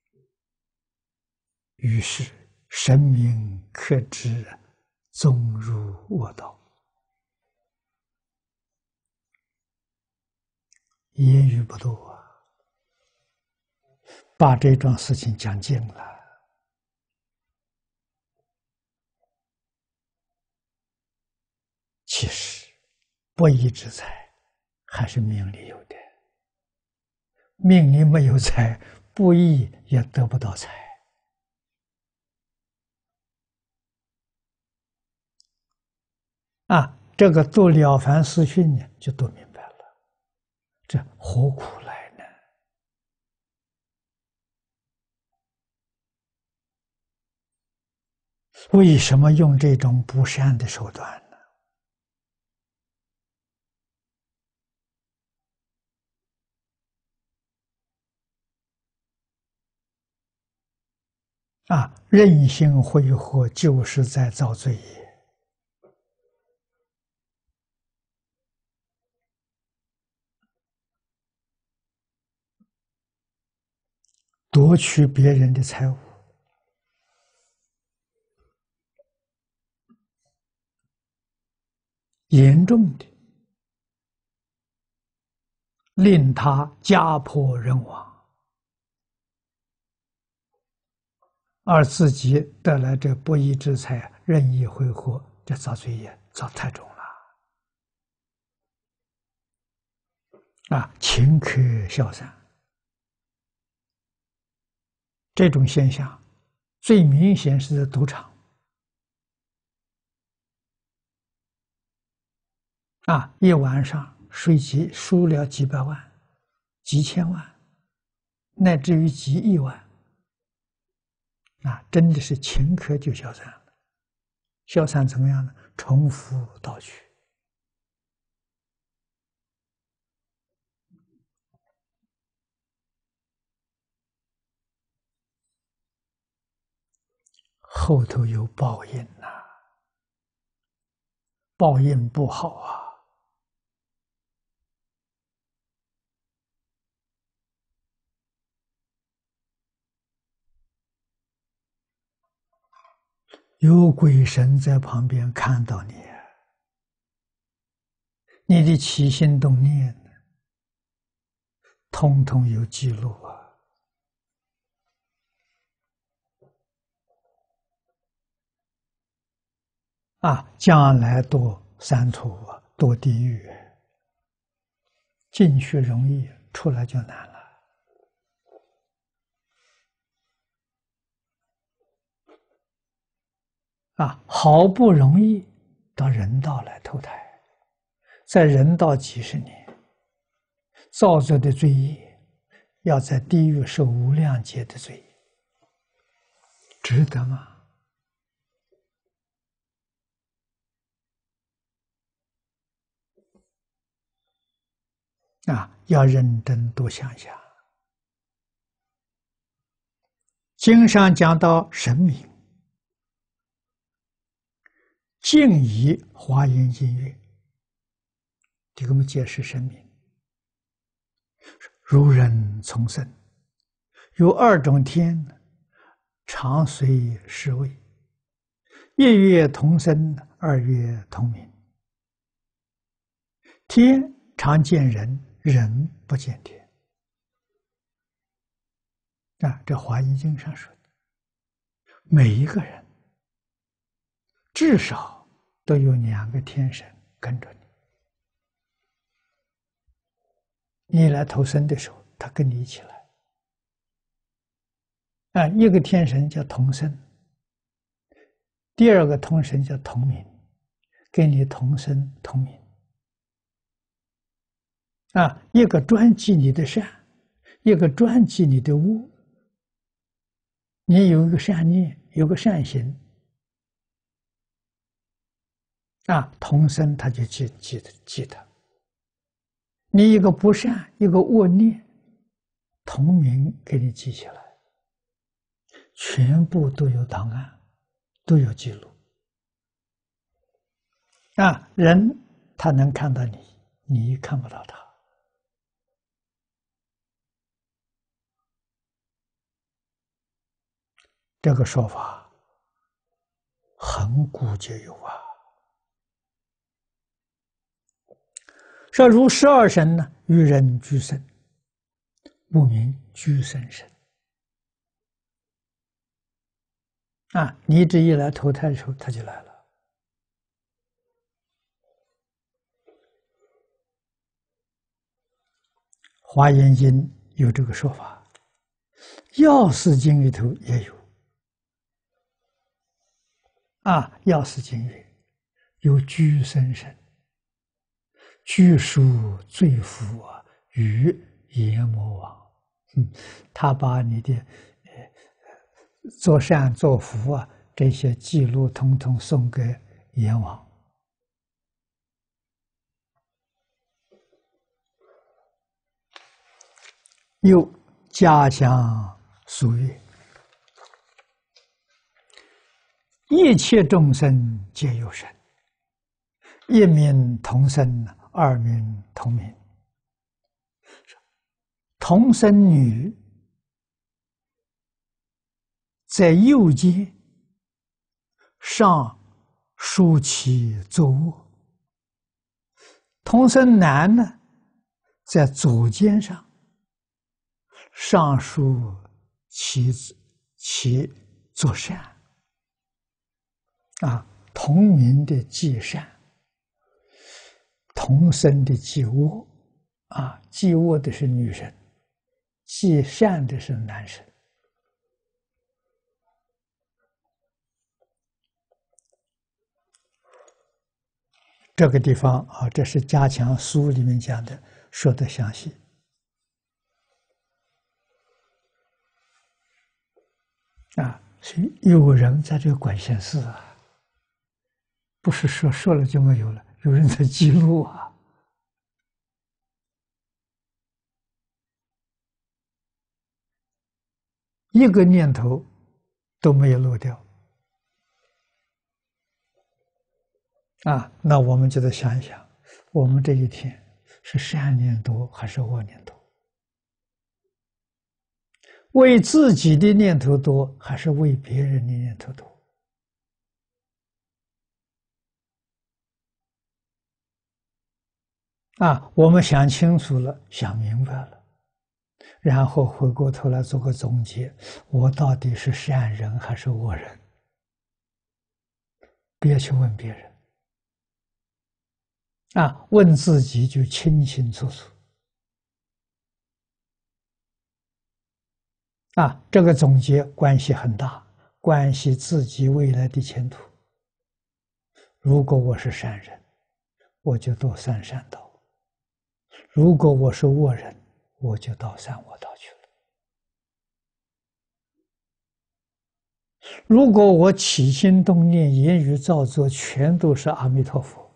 Speaker 1: 于是神明可知，纵入恶道。言语不多啊，把这桩事情讲尽了。其实，不义之财还是命里有的，命里没有财，不义也得不到财。啊，这个读了凡四训呢，就读明白了，这何苦来呢？为什么用这种不善的手段呢？啊，任性挥霍就是在造罪业。夺取别人的财物，严重的令他家破人亡，而自己得来这不义之财，任意挥霍，这造罪业造太重了啊！顷刻消散，这种现象最明显是在赌场啊，一晚上输几输了几百万、几千万，乃至于几亿万。啊，真的是顷刻就消散了。消散怎么样呢？重复盗取。后头有报应呐、啊，报应不好啊。有鬼神在旁边看到你，你的起心动念通通有记录啊！啊，将来堕三途啊，堕地狱，进去容易，出来就难了。啊，好不容易到人道来投胎，在人道几十年，造作的罪业，要在地狱受无量劫的罪，值得吗？啊，要认真多想想。经上讲到神明，敬以华严经曰，这个我们解释神明，如人从生，有二种天， 常随侍卫，一月同生，二月同名。天常见人，人不见天。啊，这《华严经》上说的，每一个人至少都有两个天神跟着你。你来投生的时候，他跟你一起来。啊，一个天神叫同生，第二个同神叫同名，跟你同生同名。啊，一个专记你的善，一个专记你的恶。你有一个善念，有个善行，啊，同生他就记记得记得。你一个不善，一个恶念，同名给你记起来，全部都有档案，都有记录。啊，人他能看到你，你看不到他。这个说法很古就有啊。说如十二神呢，与人俱生，不名俱生神。啊，你这一来投胎的时候，他就来了。华严经有这个说法，药师经里头也有。啊，药师经里有俱生神，具属罪福啊，与阎魔王。嗯，他把你的呃做善做福啊这些记录，统统送给阎王。又加强俗语，一切众生皆有神，一名同生，二名同名。同生女在右肩上竖起作卧，同生男呢在左肩上上竖其其作善。啊，同名的记善，同生的记恶。啊，记恶的是女神，记善的是男神。这个地方啊，这是加强书里面讲的，说的详细。啊，所以有人在这个管闲事啊。不是说说了就没有了，有人在记录啊。一个念头都没有漏掉啊！那我们就得想一想，我们这一天是善念多还是恶念多？为自己的念头多还是为别人的念头多？啊，我们想清楚了，想明白了，然后回过头来做个总结：我到底是善人还是恶人？别去问别人，啊，问自己就清清楚楚。啊，这个总结关系很大，关系自己未来的前途。如果我是善人，我就多三善道。如果我是恶人，我就到三恶道去了。如果我起心动念、言语造作全都是阿弥陀佛，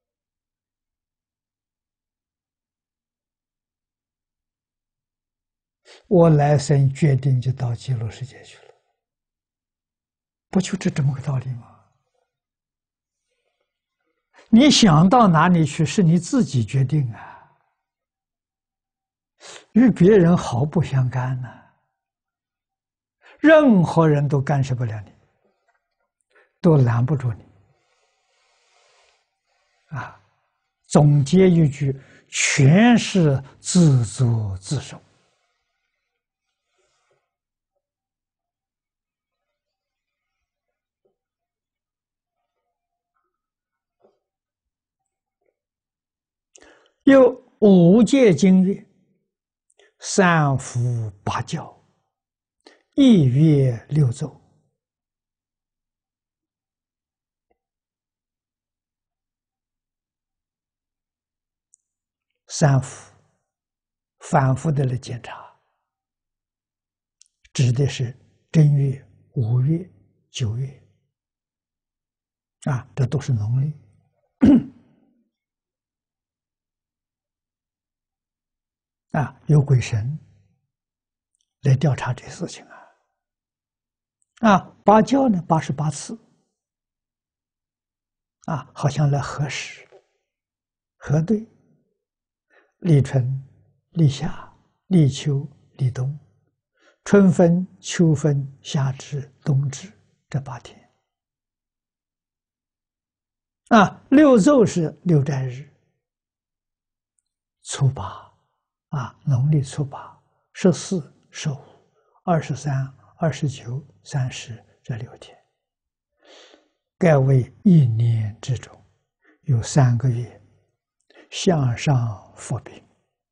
Speaker 1: 我来生决定就到极乐世界去了。不就这这么个道理吗？你想到哪里去，是你自己决定啊。与别人毫不相干呢、啊。 任何人都干涉不了你，都拦不住你。啊，总结一句，全是自作自受。有五戒经月，三伏八教，一月六昼。三伏，反复的来检查，指的是正月、五月、九月，啊，这都是农历。啊，有鬼神来调查这事情啊。啊，八教呢，八十八次，啊，好像来核实、核对。立春、立夏、立秋、立冬，春分、秋分、夏至、冬至，这八天。啊，六昼是六斋日，初八，啊，农历初八、十四、十五、二十三、二十九、三十这六天，该为一年之中有三个月向上伏兵，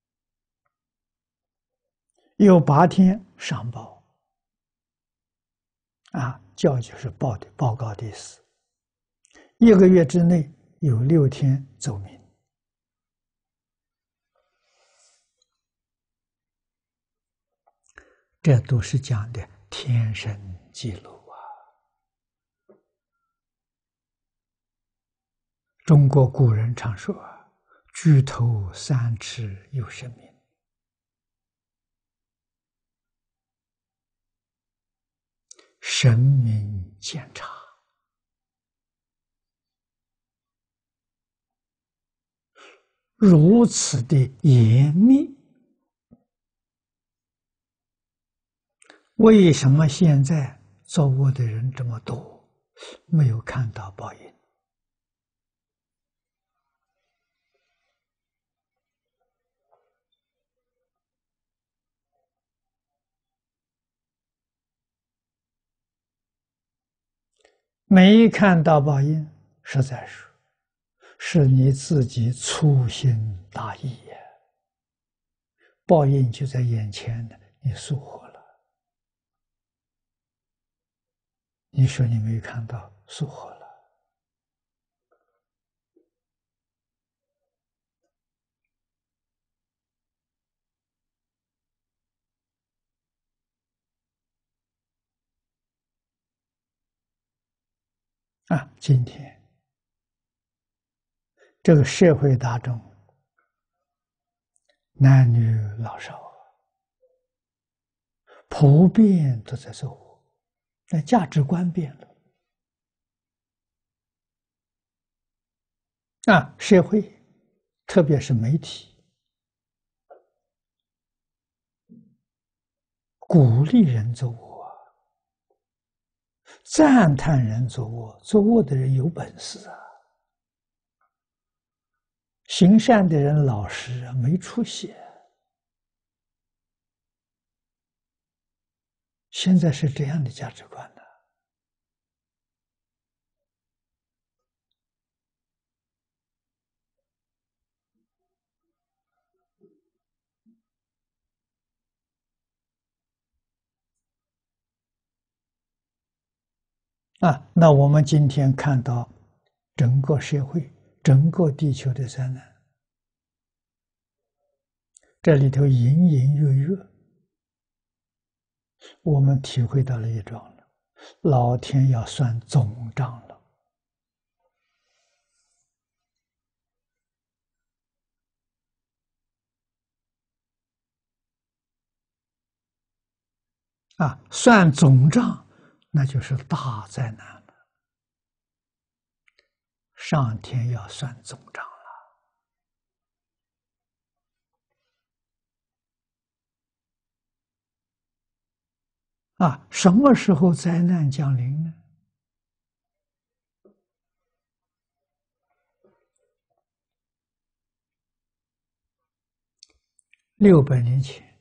Speaker 1: 有八天上报。啊，教就是报的报告的意思。一个月之内有六天奏明，这都是讲的天生记录啊。中国古人常说：“举头三尺有神明。”神明检查，如此的严密，为什么现在作恶的人这么多，没有看到报应？没看到报应，实在是是你自己粗心大意呀！报应就在眼前呢，你疏忽了。你说你没看到，疏忽了。啊，今天这个社会大众，男女老少，普遍都在做恶，那价值观变了。啊，社会，特别是媒体，鼓励人做恶，赞叹人做恶，做恶的人有本事啊，行善的人老实啊，没出息。现在是这样的价值观的。啊，那我们今天看到整个社会、整个地球的灾难，这里头隐隐约约，我们体会到了一桩了，老天要算总账了。啊，算总账，那就是大灾难了。上天要算总账了。 啊，什么时候灾难降临呢？六百年前，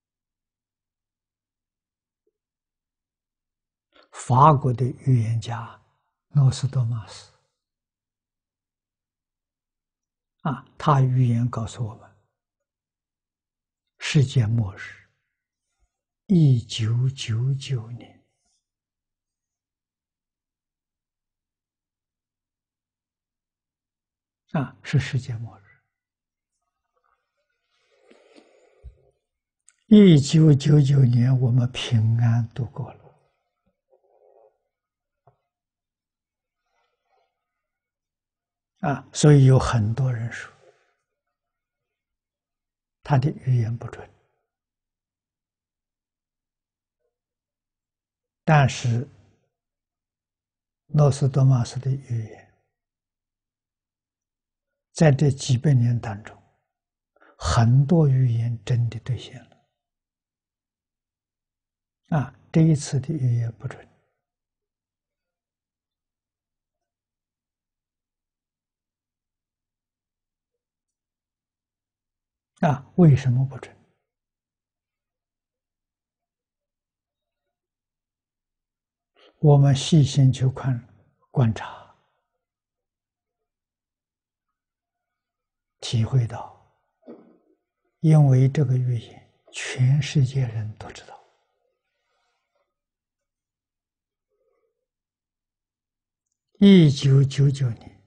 Speaker 1: 法国的预言家诺斯多玛斯啊，他预言告诉我们，世界末日，一九九九年啊，是世界末日。一九九九年，我们平安度过了。啊，所以有很多人说他的预言不准，但是诺斯多玛斯的预言在这几百年当中，很多预言真的兑现了。啊，这一次的预言不准。啊，为什么不准？我们细心去看观察，体会到，因为这个预言，全世界人都知道。一九九九年，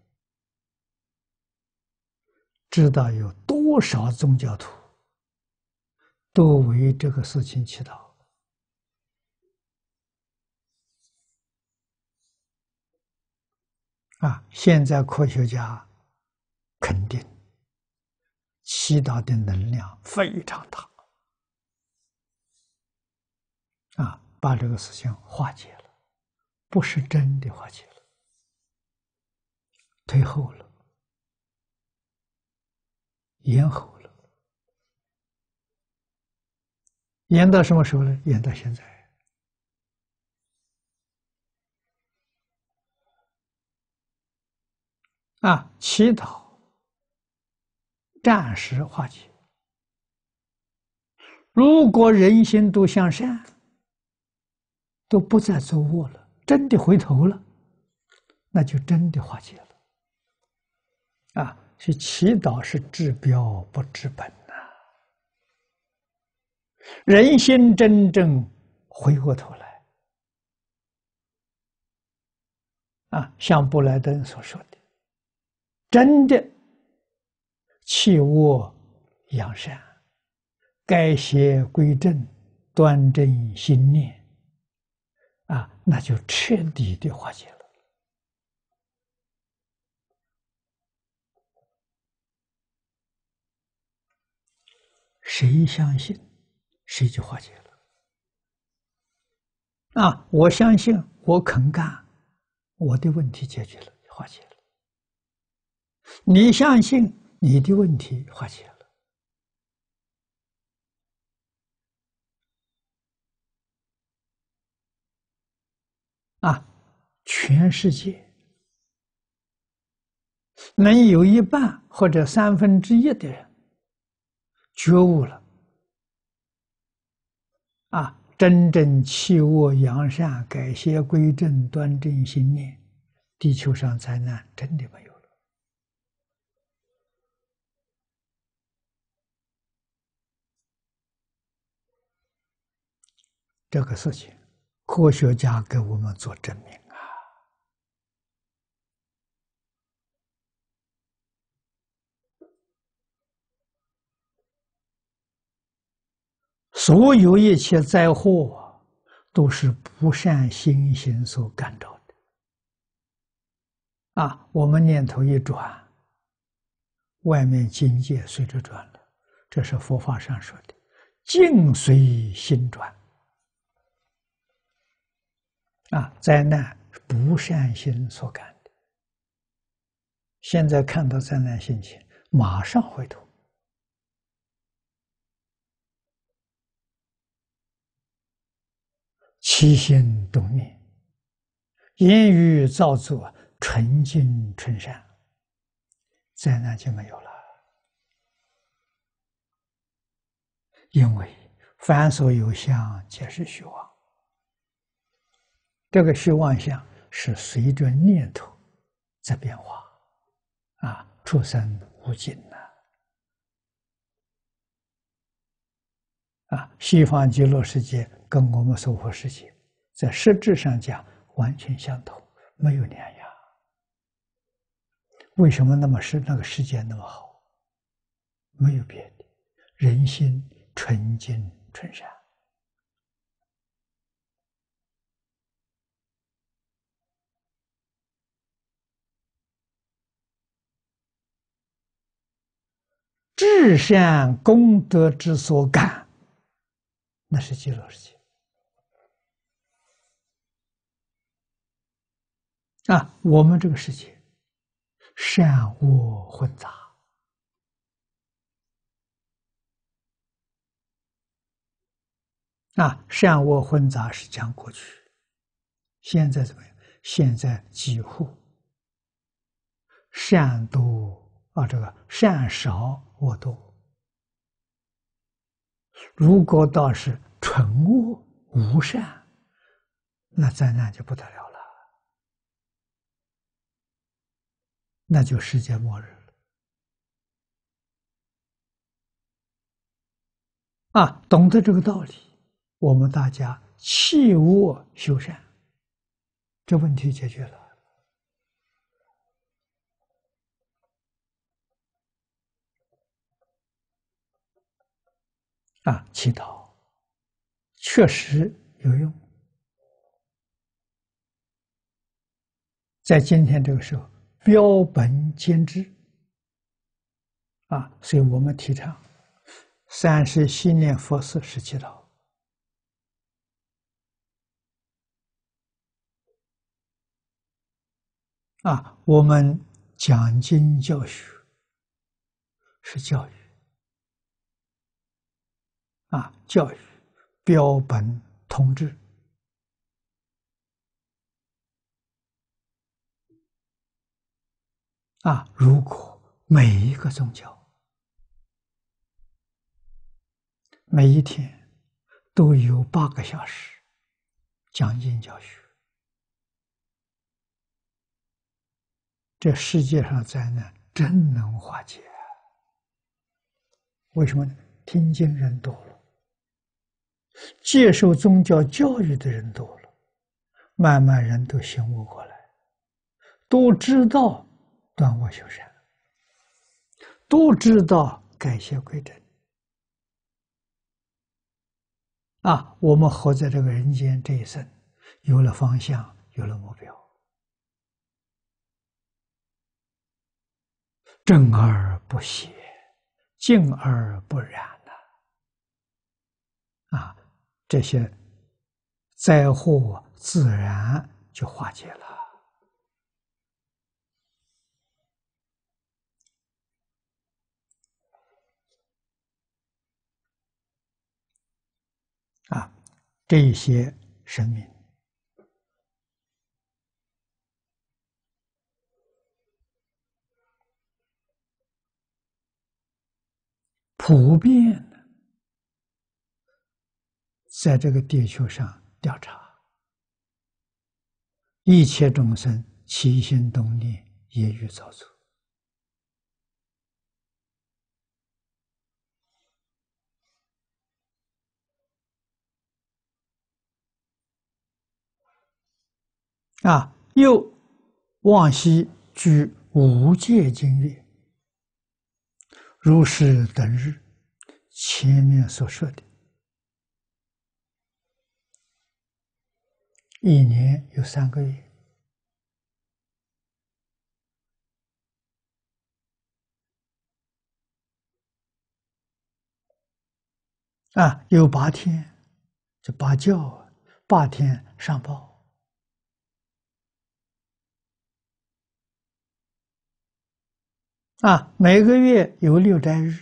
Speaker 1: 知道有多少宗教徒都为这个事情祈祷。啊，现在科学家肯定祈祷的能量非常大，啊，把这个事情化解了，不是真的化解了，推后了，延后了，延到什么时候呢？延到现在。啊，祈祷暂时化解。如果人心都向善，都不再作恶了，真的回头了，那就真的化解了。啊，所以祈祷是治标不治本呐、啊。人心真正回过头来，啊，像布莱登所说的，真的弃恶扬善，改邪归正，端正心念，啊，那就彻底的化解了。谁相信，谁就化解了。啊，我相信，我肯干，我的问题解决了，化解了。你相信，你的问题化解了。啊，全世界能有一半或者三分之一的人觉悟了，啊，真正弃恶扬善，改邪归正，端正心念，地球上灾难真的没有了。这个事情，科学家给我们做证明啊！所有一切灾祸，都是不善心行所感召的。啊，我们念头一转，外面境界随着转了，这是佛法上说的“境随心转”。啊，灾难不善心所感的，现在看到灾难心情，马上回头。 起心动念，言语造作，纯净纯善，灾难就没有了。因为凡所有相，皆是虚妄。这个虚妄相是随着念头在变化，啊，出生无尽呐！啊，西方极乐世界跟我们娑婆世界在实质上讲完全相同，没有两样。为什么那么是那个世界那么好？没有别的，人心纯净纯善。至善功德之所感，那是极乐世界啊！我们这个世界善恶混杂啊，善恶混杂是讲过去，现在怎么样？现在几乎善多啊，这个善少恶多。如果倒是纯恶无善，那灾难就不得了了，那就世界末日了。啊，懂得这个道理，我们大家弃恶修善，这问题解决了。啊，祈祷确实有用。在今天这个时候，标本兼治啊，所以我们提倡三世心念佛事是祈祷啊，我们讲经教学是教育啊，教育标本统治啊，如果每一个宗教每一天都有八个小时讲经教学，这世界上灾难真能化解。为什么呢？听经人多了，接受宗教教育的人多了，慢慢人都醒悟过来，都知道断恶修善，都知道改邪归正。啊，我们活在这个人间这一生，有了方向，有了目标，正而不邪，静而不染呐、啊，这些灾祸自然就化解了。啊，这一些生命普遍的在这个地球上调查，一切众生起心动念，业欲造作。啊，又往昔据五戒经略，如是等日，前面所说的，一年有三个月，啊，有八天，这八教，八天上报。啊，每个月有六斋日，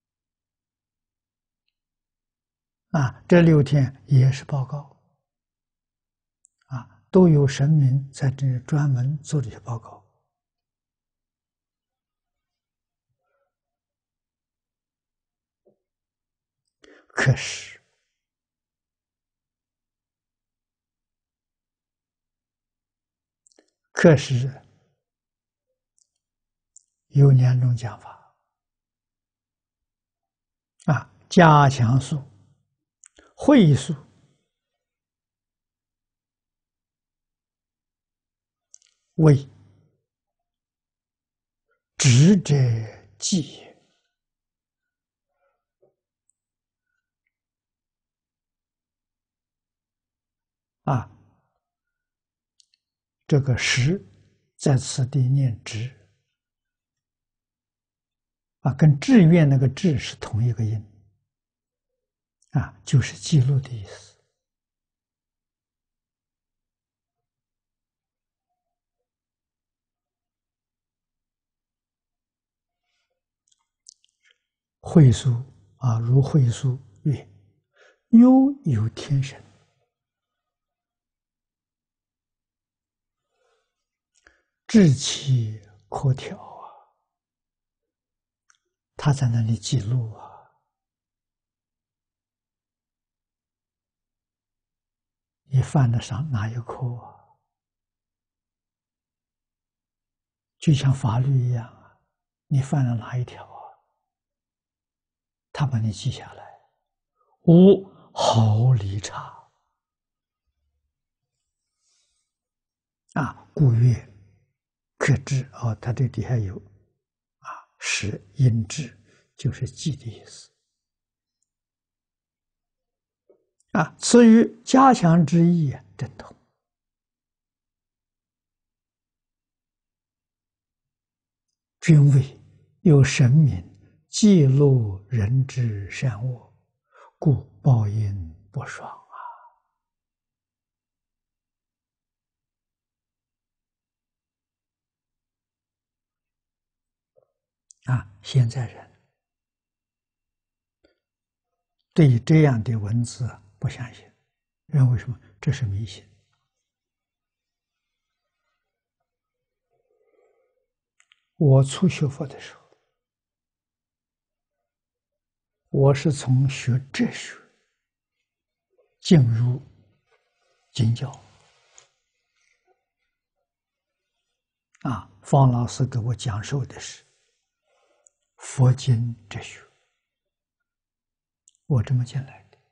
Speaker 1: 啊，这六天也是报告。 都有神明在这里专门做这些报告。可是，可是有两种讲法啊，加强术、会术。为智者记也啊，这个识在此地念知啊，跟志愿那个志是同一个音啊，就是记录的意思。会书啊，如会书曰：“悠有天神，志其可调啊。”他在那里记录啊。你犯得上哪一科啊？就像法律一样啊，你犯了哪一条啊？他把你记下来，无毫厘差啊，故曰可知哦。他这底下有啊，是音志，就是记的意思啊。此与加强之意正同。君谓有神明记录人之善恶，故报应不爽啊！啊，现在人对这样的文字不相信，认为什么？这是迷信。我初学佛的时候，我是从学哲学进入经教啊。方老师给我讲授的是佛经哲学，我这么进来的。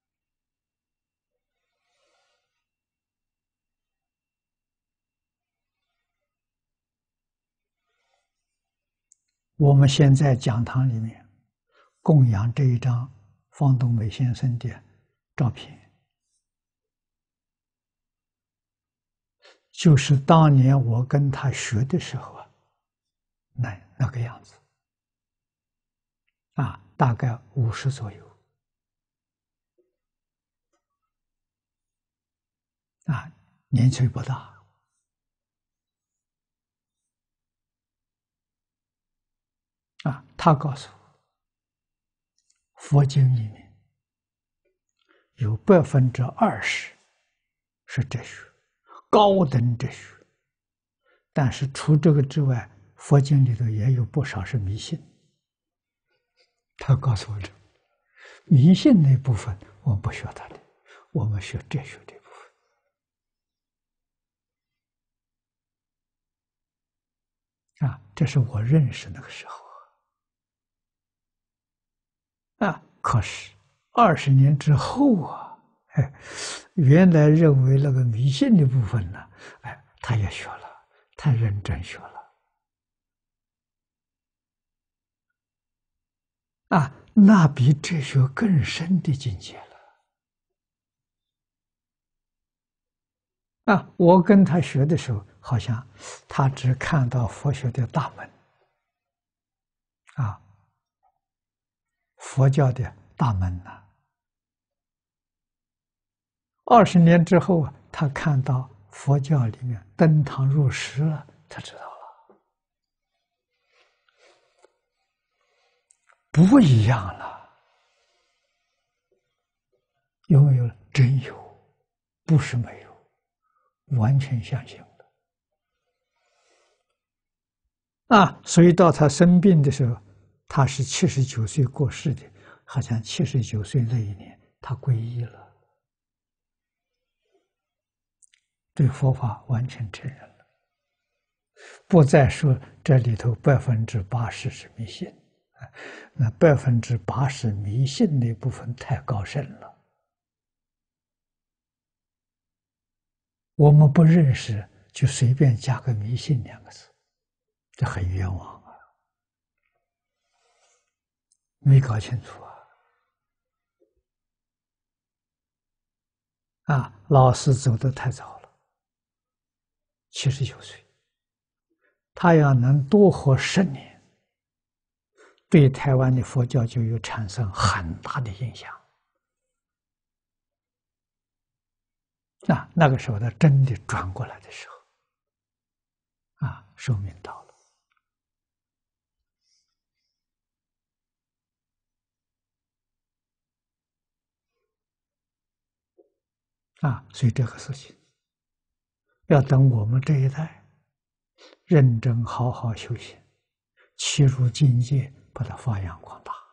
Speaker 1: 我们现在讲堂里面供养这一张方东美先生的照片，就是当年我跟他学的时候啊，那那个样子啊，大概五十左右啊，年岁不大啊。他告诉我，佛经里面有百分之二十是哲学，高等哲学，但是除这个之外，佛经里头也有不少是迷信。他告诉我这迷信那部分我们不学他的，我们学哲学这部分啊。这是我认识那个时候啊。可是二十年之后啊，哎，原来认为那个迷信的部分呢，哎，他也学了，他认真学了啊，那比哲学更深的境界了啊。我跟他学的时候，好像他只看到佛学的大门啊，佛教的大门呐、啊。二十年之后啊，他看到佛教里面登堂入室了，他知道了，不一样了。有没有？真有，不是没有。 完全相信了啊！所以到他生病的时候，他是七十九岁过世的，好像七十九岁那一年，他皈依了，对佛法完全承认了，不再说这里头百分之八十是迷信啊，那百分之八十迷信那部分太高深了。我们不认识，就随便加个迷信两个字，这很冤枉啊！没搞清楚啊！啊，老师走得太早了，七十九岁，他要能多活十年，对台湾的佛教就有产生很大的影响。啊，那个时候他真的转过来的时候，啊，寿命到了。啊，所以这个事情要等我们这一代认真好好修行，契入境界，把它发扬光大。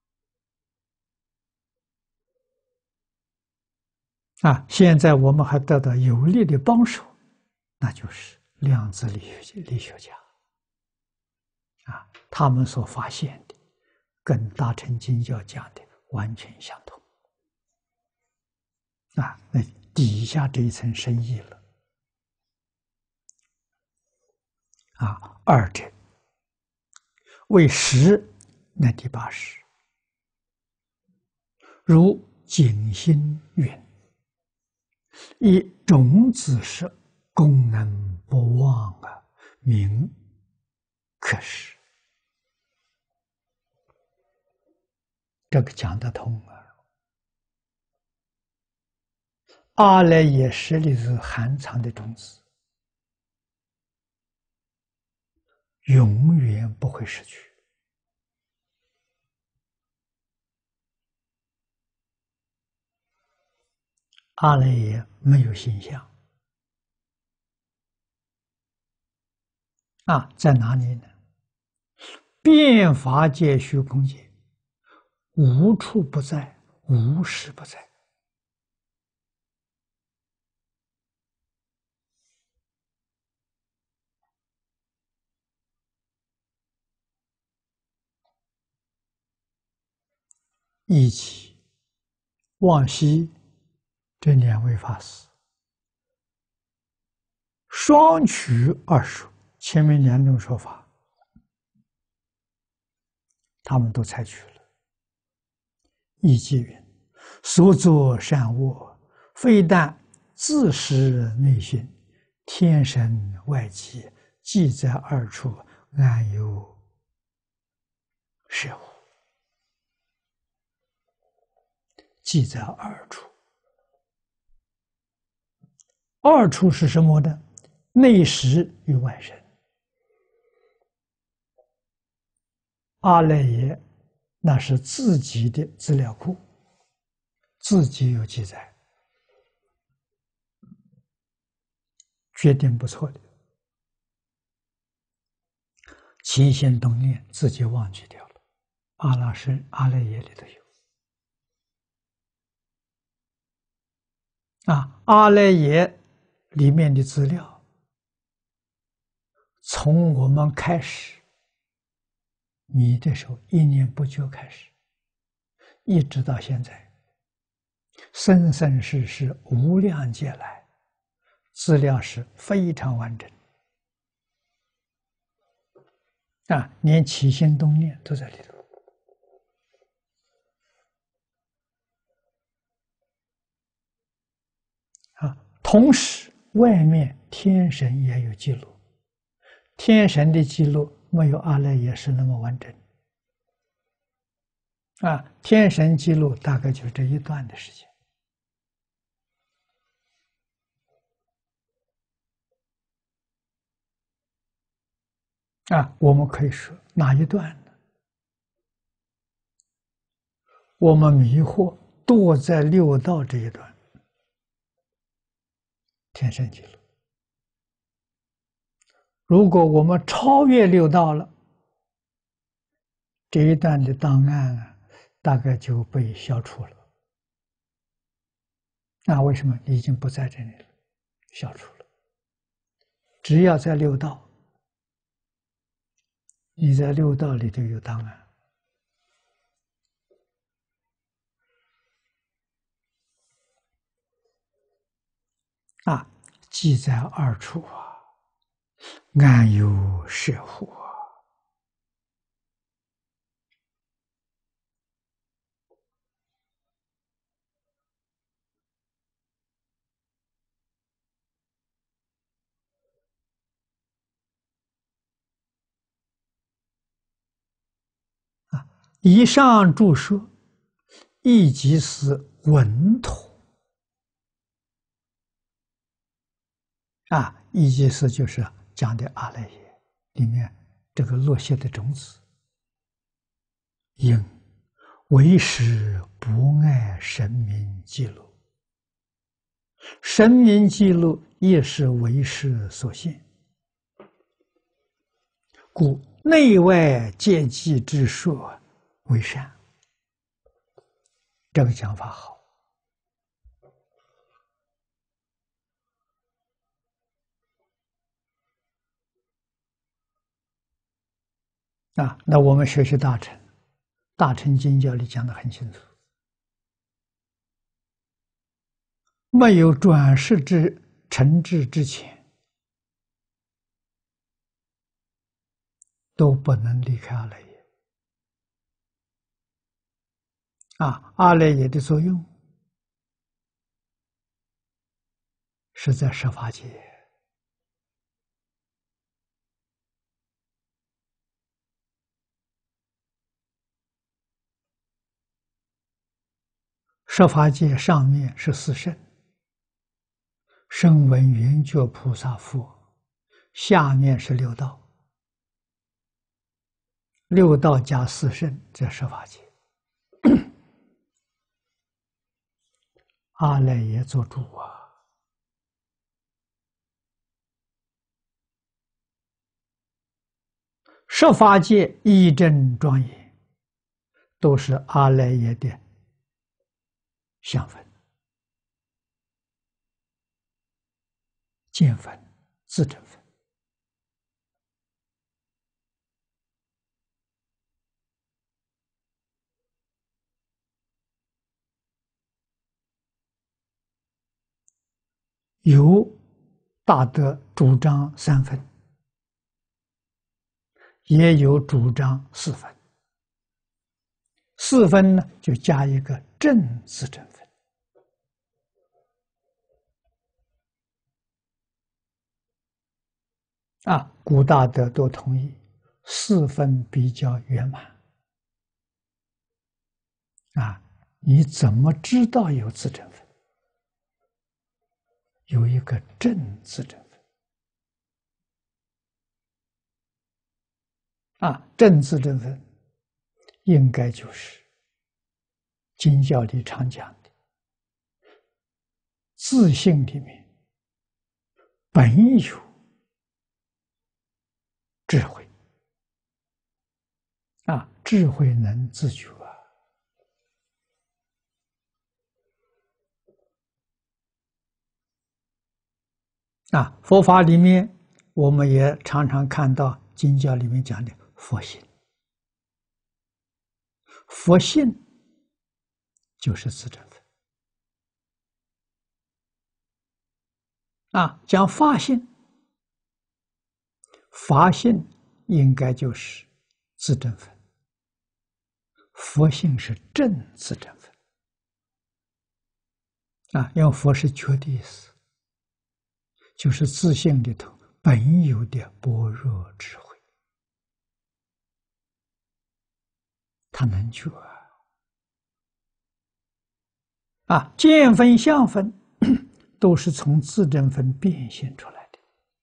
Speaker 1: 啊，现在我们还得到有力的帮手，那就是量子力学力学家。啊，他们所发现的，跟大乘经教讲的完全相同。啊，那底下这一层深意了。啊，二者为实，那第八识，如景心云。以种子识功能不忘啊，名可识。这个讲得通啊。阿赖耶识里是含藏的种子，永远不会失去。阿赖耶没有形象啊，在哪里呢？遍法界虚空界，无处不在，无时不在。一起往昔这两位法师双取二说，前面两种说法他们都采取了。义记云：所作善恶，非但自识内心，天生外迹，即在二处，安有是无？即在二处。二处是什么呢？内识与外身。阿赖耶那是自己的资料库，自己有记载，决定不错的。起心动念自己忘记掉了，阿拉是阿赖耶里头有。啊，阿赖耶里面的资料，从我们开始你的时候一念不觉开始，一直到现在，生生世世无量劫来，资料是非常完整啊，连起心动念都在里头啊。同时，外面天神也有记录，天神的记录没有阿赖耶识那么完整啊。天神记录大概就这一段的时间啊。我们可以说哪一段呢？我们迷惑堕在六道这一段，天神记录如果我们超越六道了，这一段的档案啊，大概就被消除了。那为什么？你已经不在这里了，消除了。只要在六道，你在六道里头有档案。啊，记在二处啊，安有摄护啊！啊，以上注说，亦即是稳妥啊，亦即是就是讲的阿赖耶里面这个落下的种子，应为师不爱神明记录，神明记录也是为师所现，故内外皆记之说为善。这个讲法好啊！那我们学习大乘，大乘经教里讲得很清楚，没有转世之成智之前，都不能离开阿赖耶。啊，阿赖耶的作用是在十法界。十法界上面是四圣，声闻缘觉菩萨佛，下面是六道，六道加四圣在十法界。阿赖耶做主啊！十法界一真庄严，都是阿赖耶的相分、见分、自证分。有大德主张三分，也有主张四分。四分呢，就加一个正自证分。啊，古大德都同意，四分比较圆满。啊，你怎么知道有自证分？有一个正自证分。啊，正自证分应该就是经教里常讲的自性里面本有智慧。啊，智慧能自觉啊。啊，佛法里面我们也常常看到经教里面讲的佛性，佛性就是自证分。啊，讲法性，法性应该就是自证分，佛性是正自证分。啊，因为佛是觉的意思，就是自性里头本有的般若智慧，他能觉啊。啊，见分相分都是从自证分变现出来的。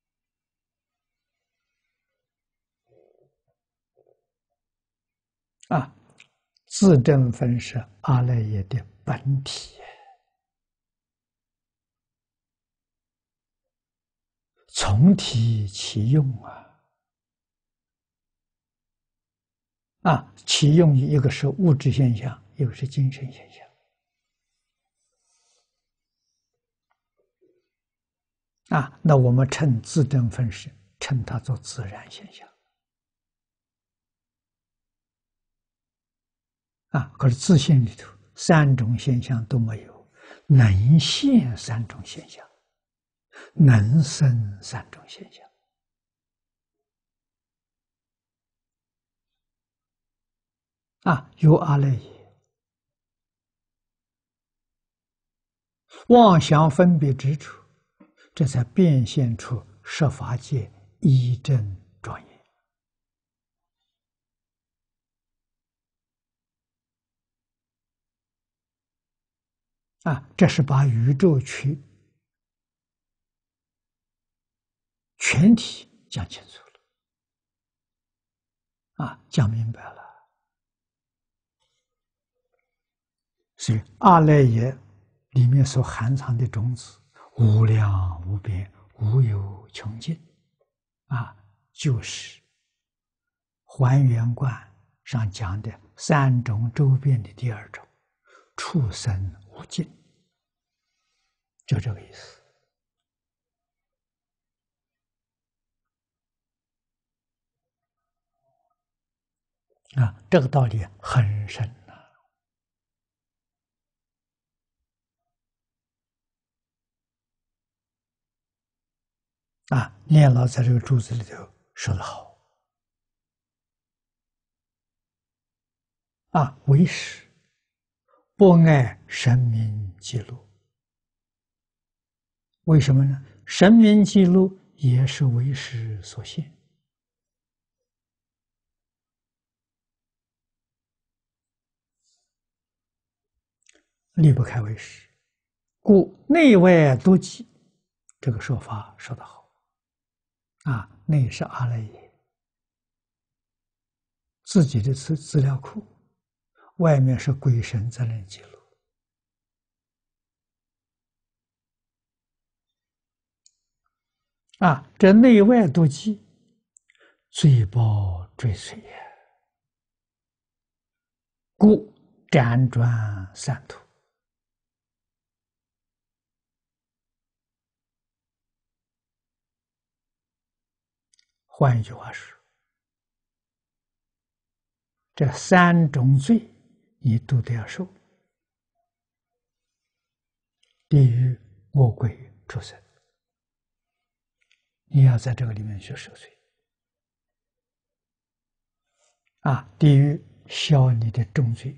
Speaker 1: 啊，自证分是阿赖耶的本体，从体起用啊。 啊，其用意一个是物质现象，一个是精神现象。啊，那我们称自证分实，称它做自然现象。啊，可是自性里头三种现象都没有，能现三种现象，能生三种现象。啊，有阿赖耶，妄想分别之处，这才变现出十法界一真庄严。啊，这是把宇宙区全体讲清楚了，啊，讲明白了。所以阿赖耶里面所含藏的种子，无量无边，无有穷尽，啊，就是还原观上讲的三种周边的第二种，畜生无尽，就这个意思。啊，这个道理很深呐。啊，念老在这个注子里头说得好。啊，为师不爱神明记录，为什么呢？神明记录也是为师所现，离不开为师，故内外都记。这个说法说得好。啊，内是阿赖耶自己的资资料库，外面是鬼神在那记录。啊，这内外都记，罪报追随也，故辗转三途。换一句话说，这三种罪你都得要受：地狱、恶鬼、畜生。你要在这个里面去受罪。啊，地狱消你的重罪，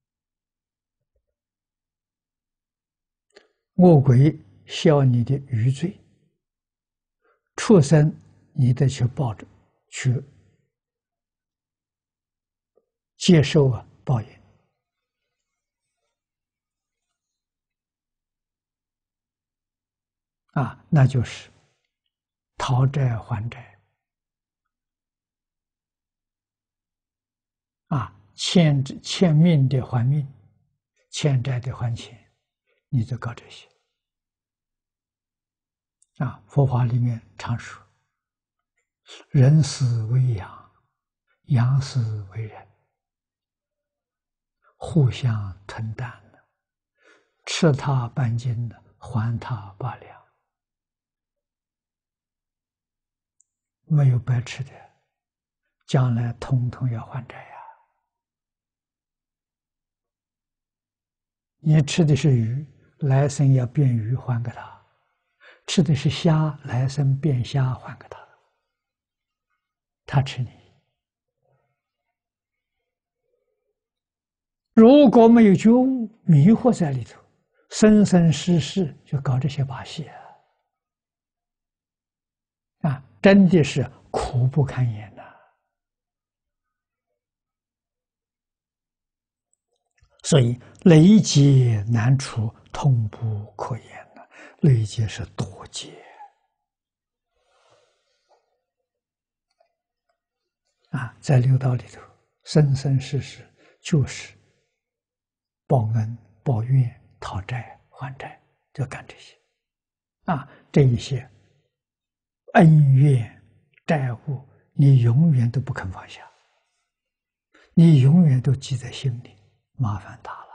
Speaker 1: 恶鬼消你的余罪，畜生你得去报着，去接受啊报应。啊，那就是讨债还债，啊，欠欠命的还命，欠债的还钱，你就搞这些。啊，佛法里面常说，人死为羊，羊死为人，互相吞啖的，吃他半斤的，还他八两，没有白吃的，将来统统要还债呀。你吃的是鱼，来生要变鱼还给他；吃的是虾，来生变虾还给他。他吃你，如果没有觉悟，迷惑在里头，生生世世就搞这些把戏啊！啊，真的是苦不堪言呐、啊！所以累劫难除，痛不可言呐、啊！累劫是多劫啊，在六道里头，生生世世就是报恩、报怨、讨债、还债，就干这些啊，这一些恩怨债务，你永远都不肯放下， 你永远都记在心里，麻烦大了。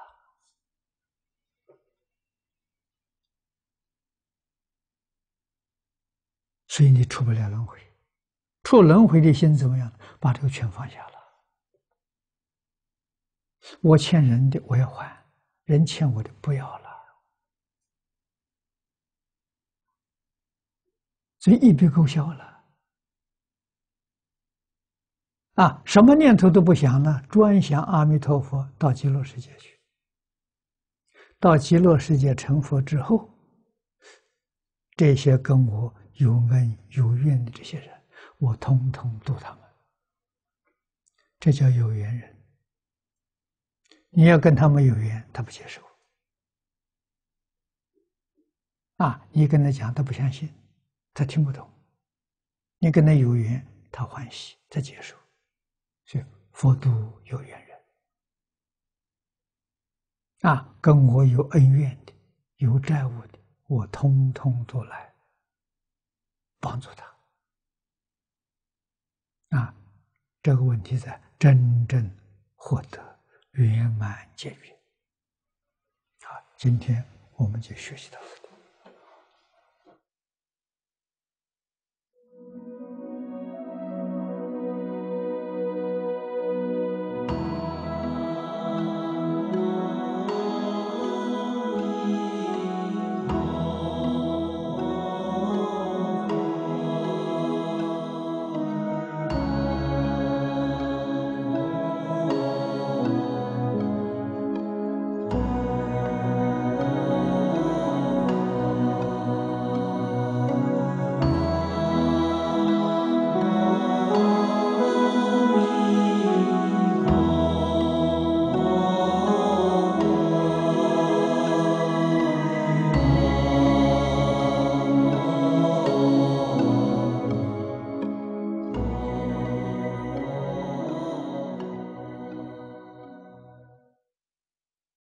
Speaker 1: 所以你出不了轮回。出轮回的心怎么样？把这个全放下了。我欠人的我要还，人欠我的不要了。所以一笔勾销了。啊，什么念头都不想呢？专想阿弥陀佛到极乐世界去。到极乐世界成佛之后，这些跟我有恩有怨的这些人，我统统度他们。这叫有缘人。你要跟他们有缘，他不接受。啊，你跟他讲，他不相信，他听不懂。你跟他有缘，他欢喜，他接受。所以佛度有缘人。啊，跟我有恩怨的、有债务的，我通通都来帮助他。啊，这个问题才真正获得圆满解决。好，今天我们就学习到这里。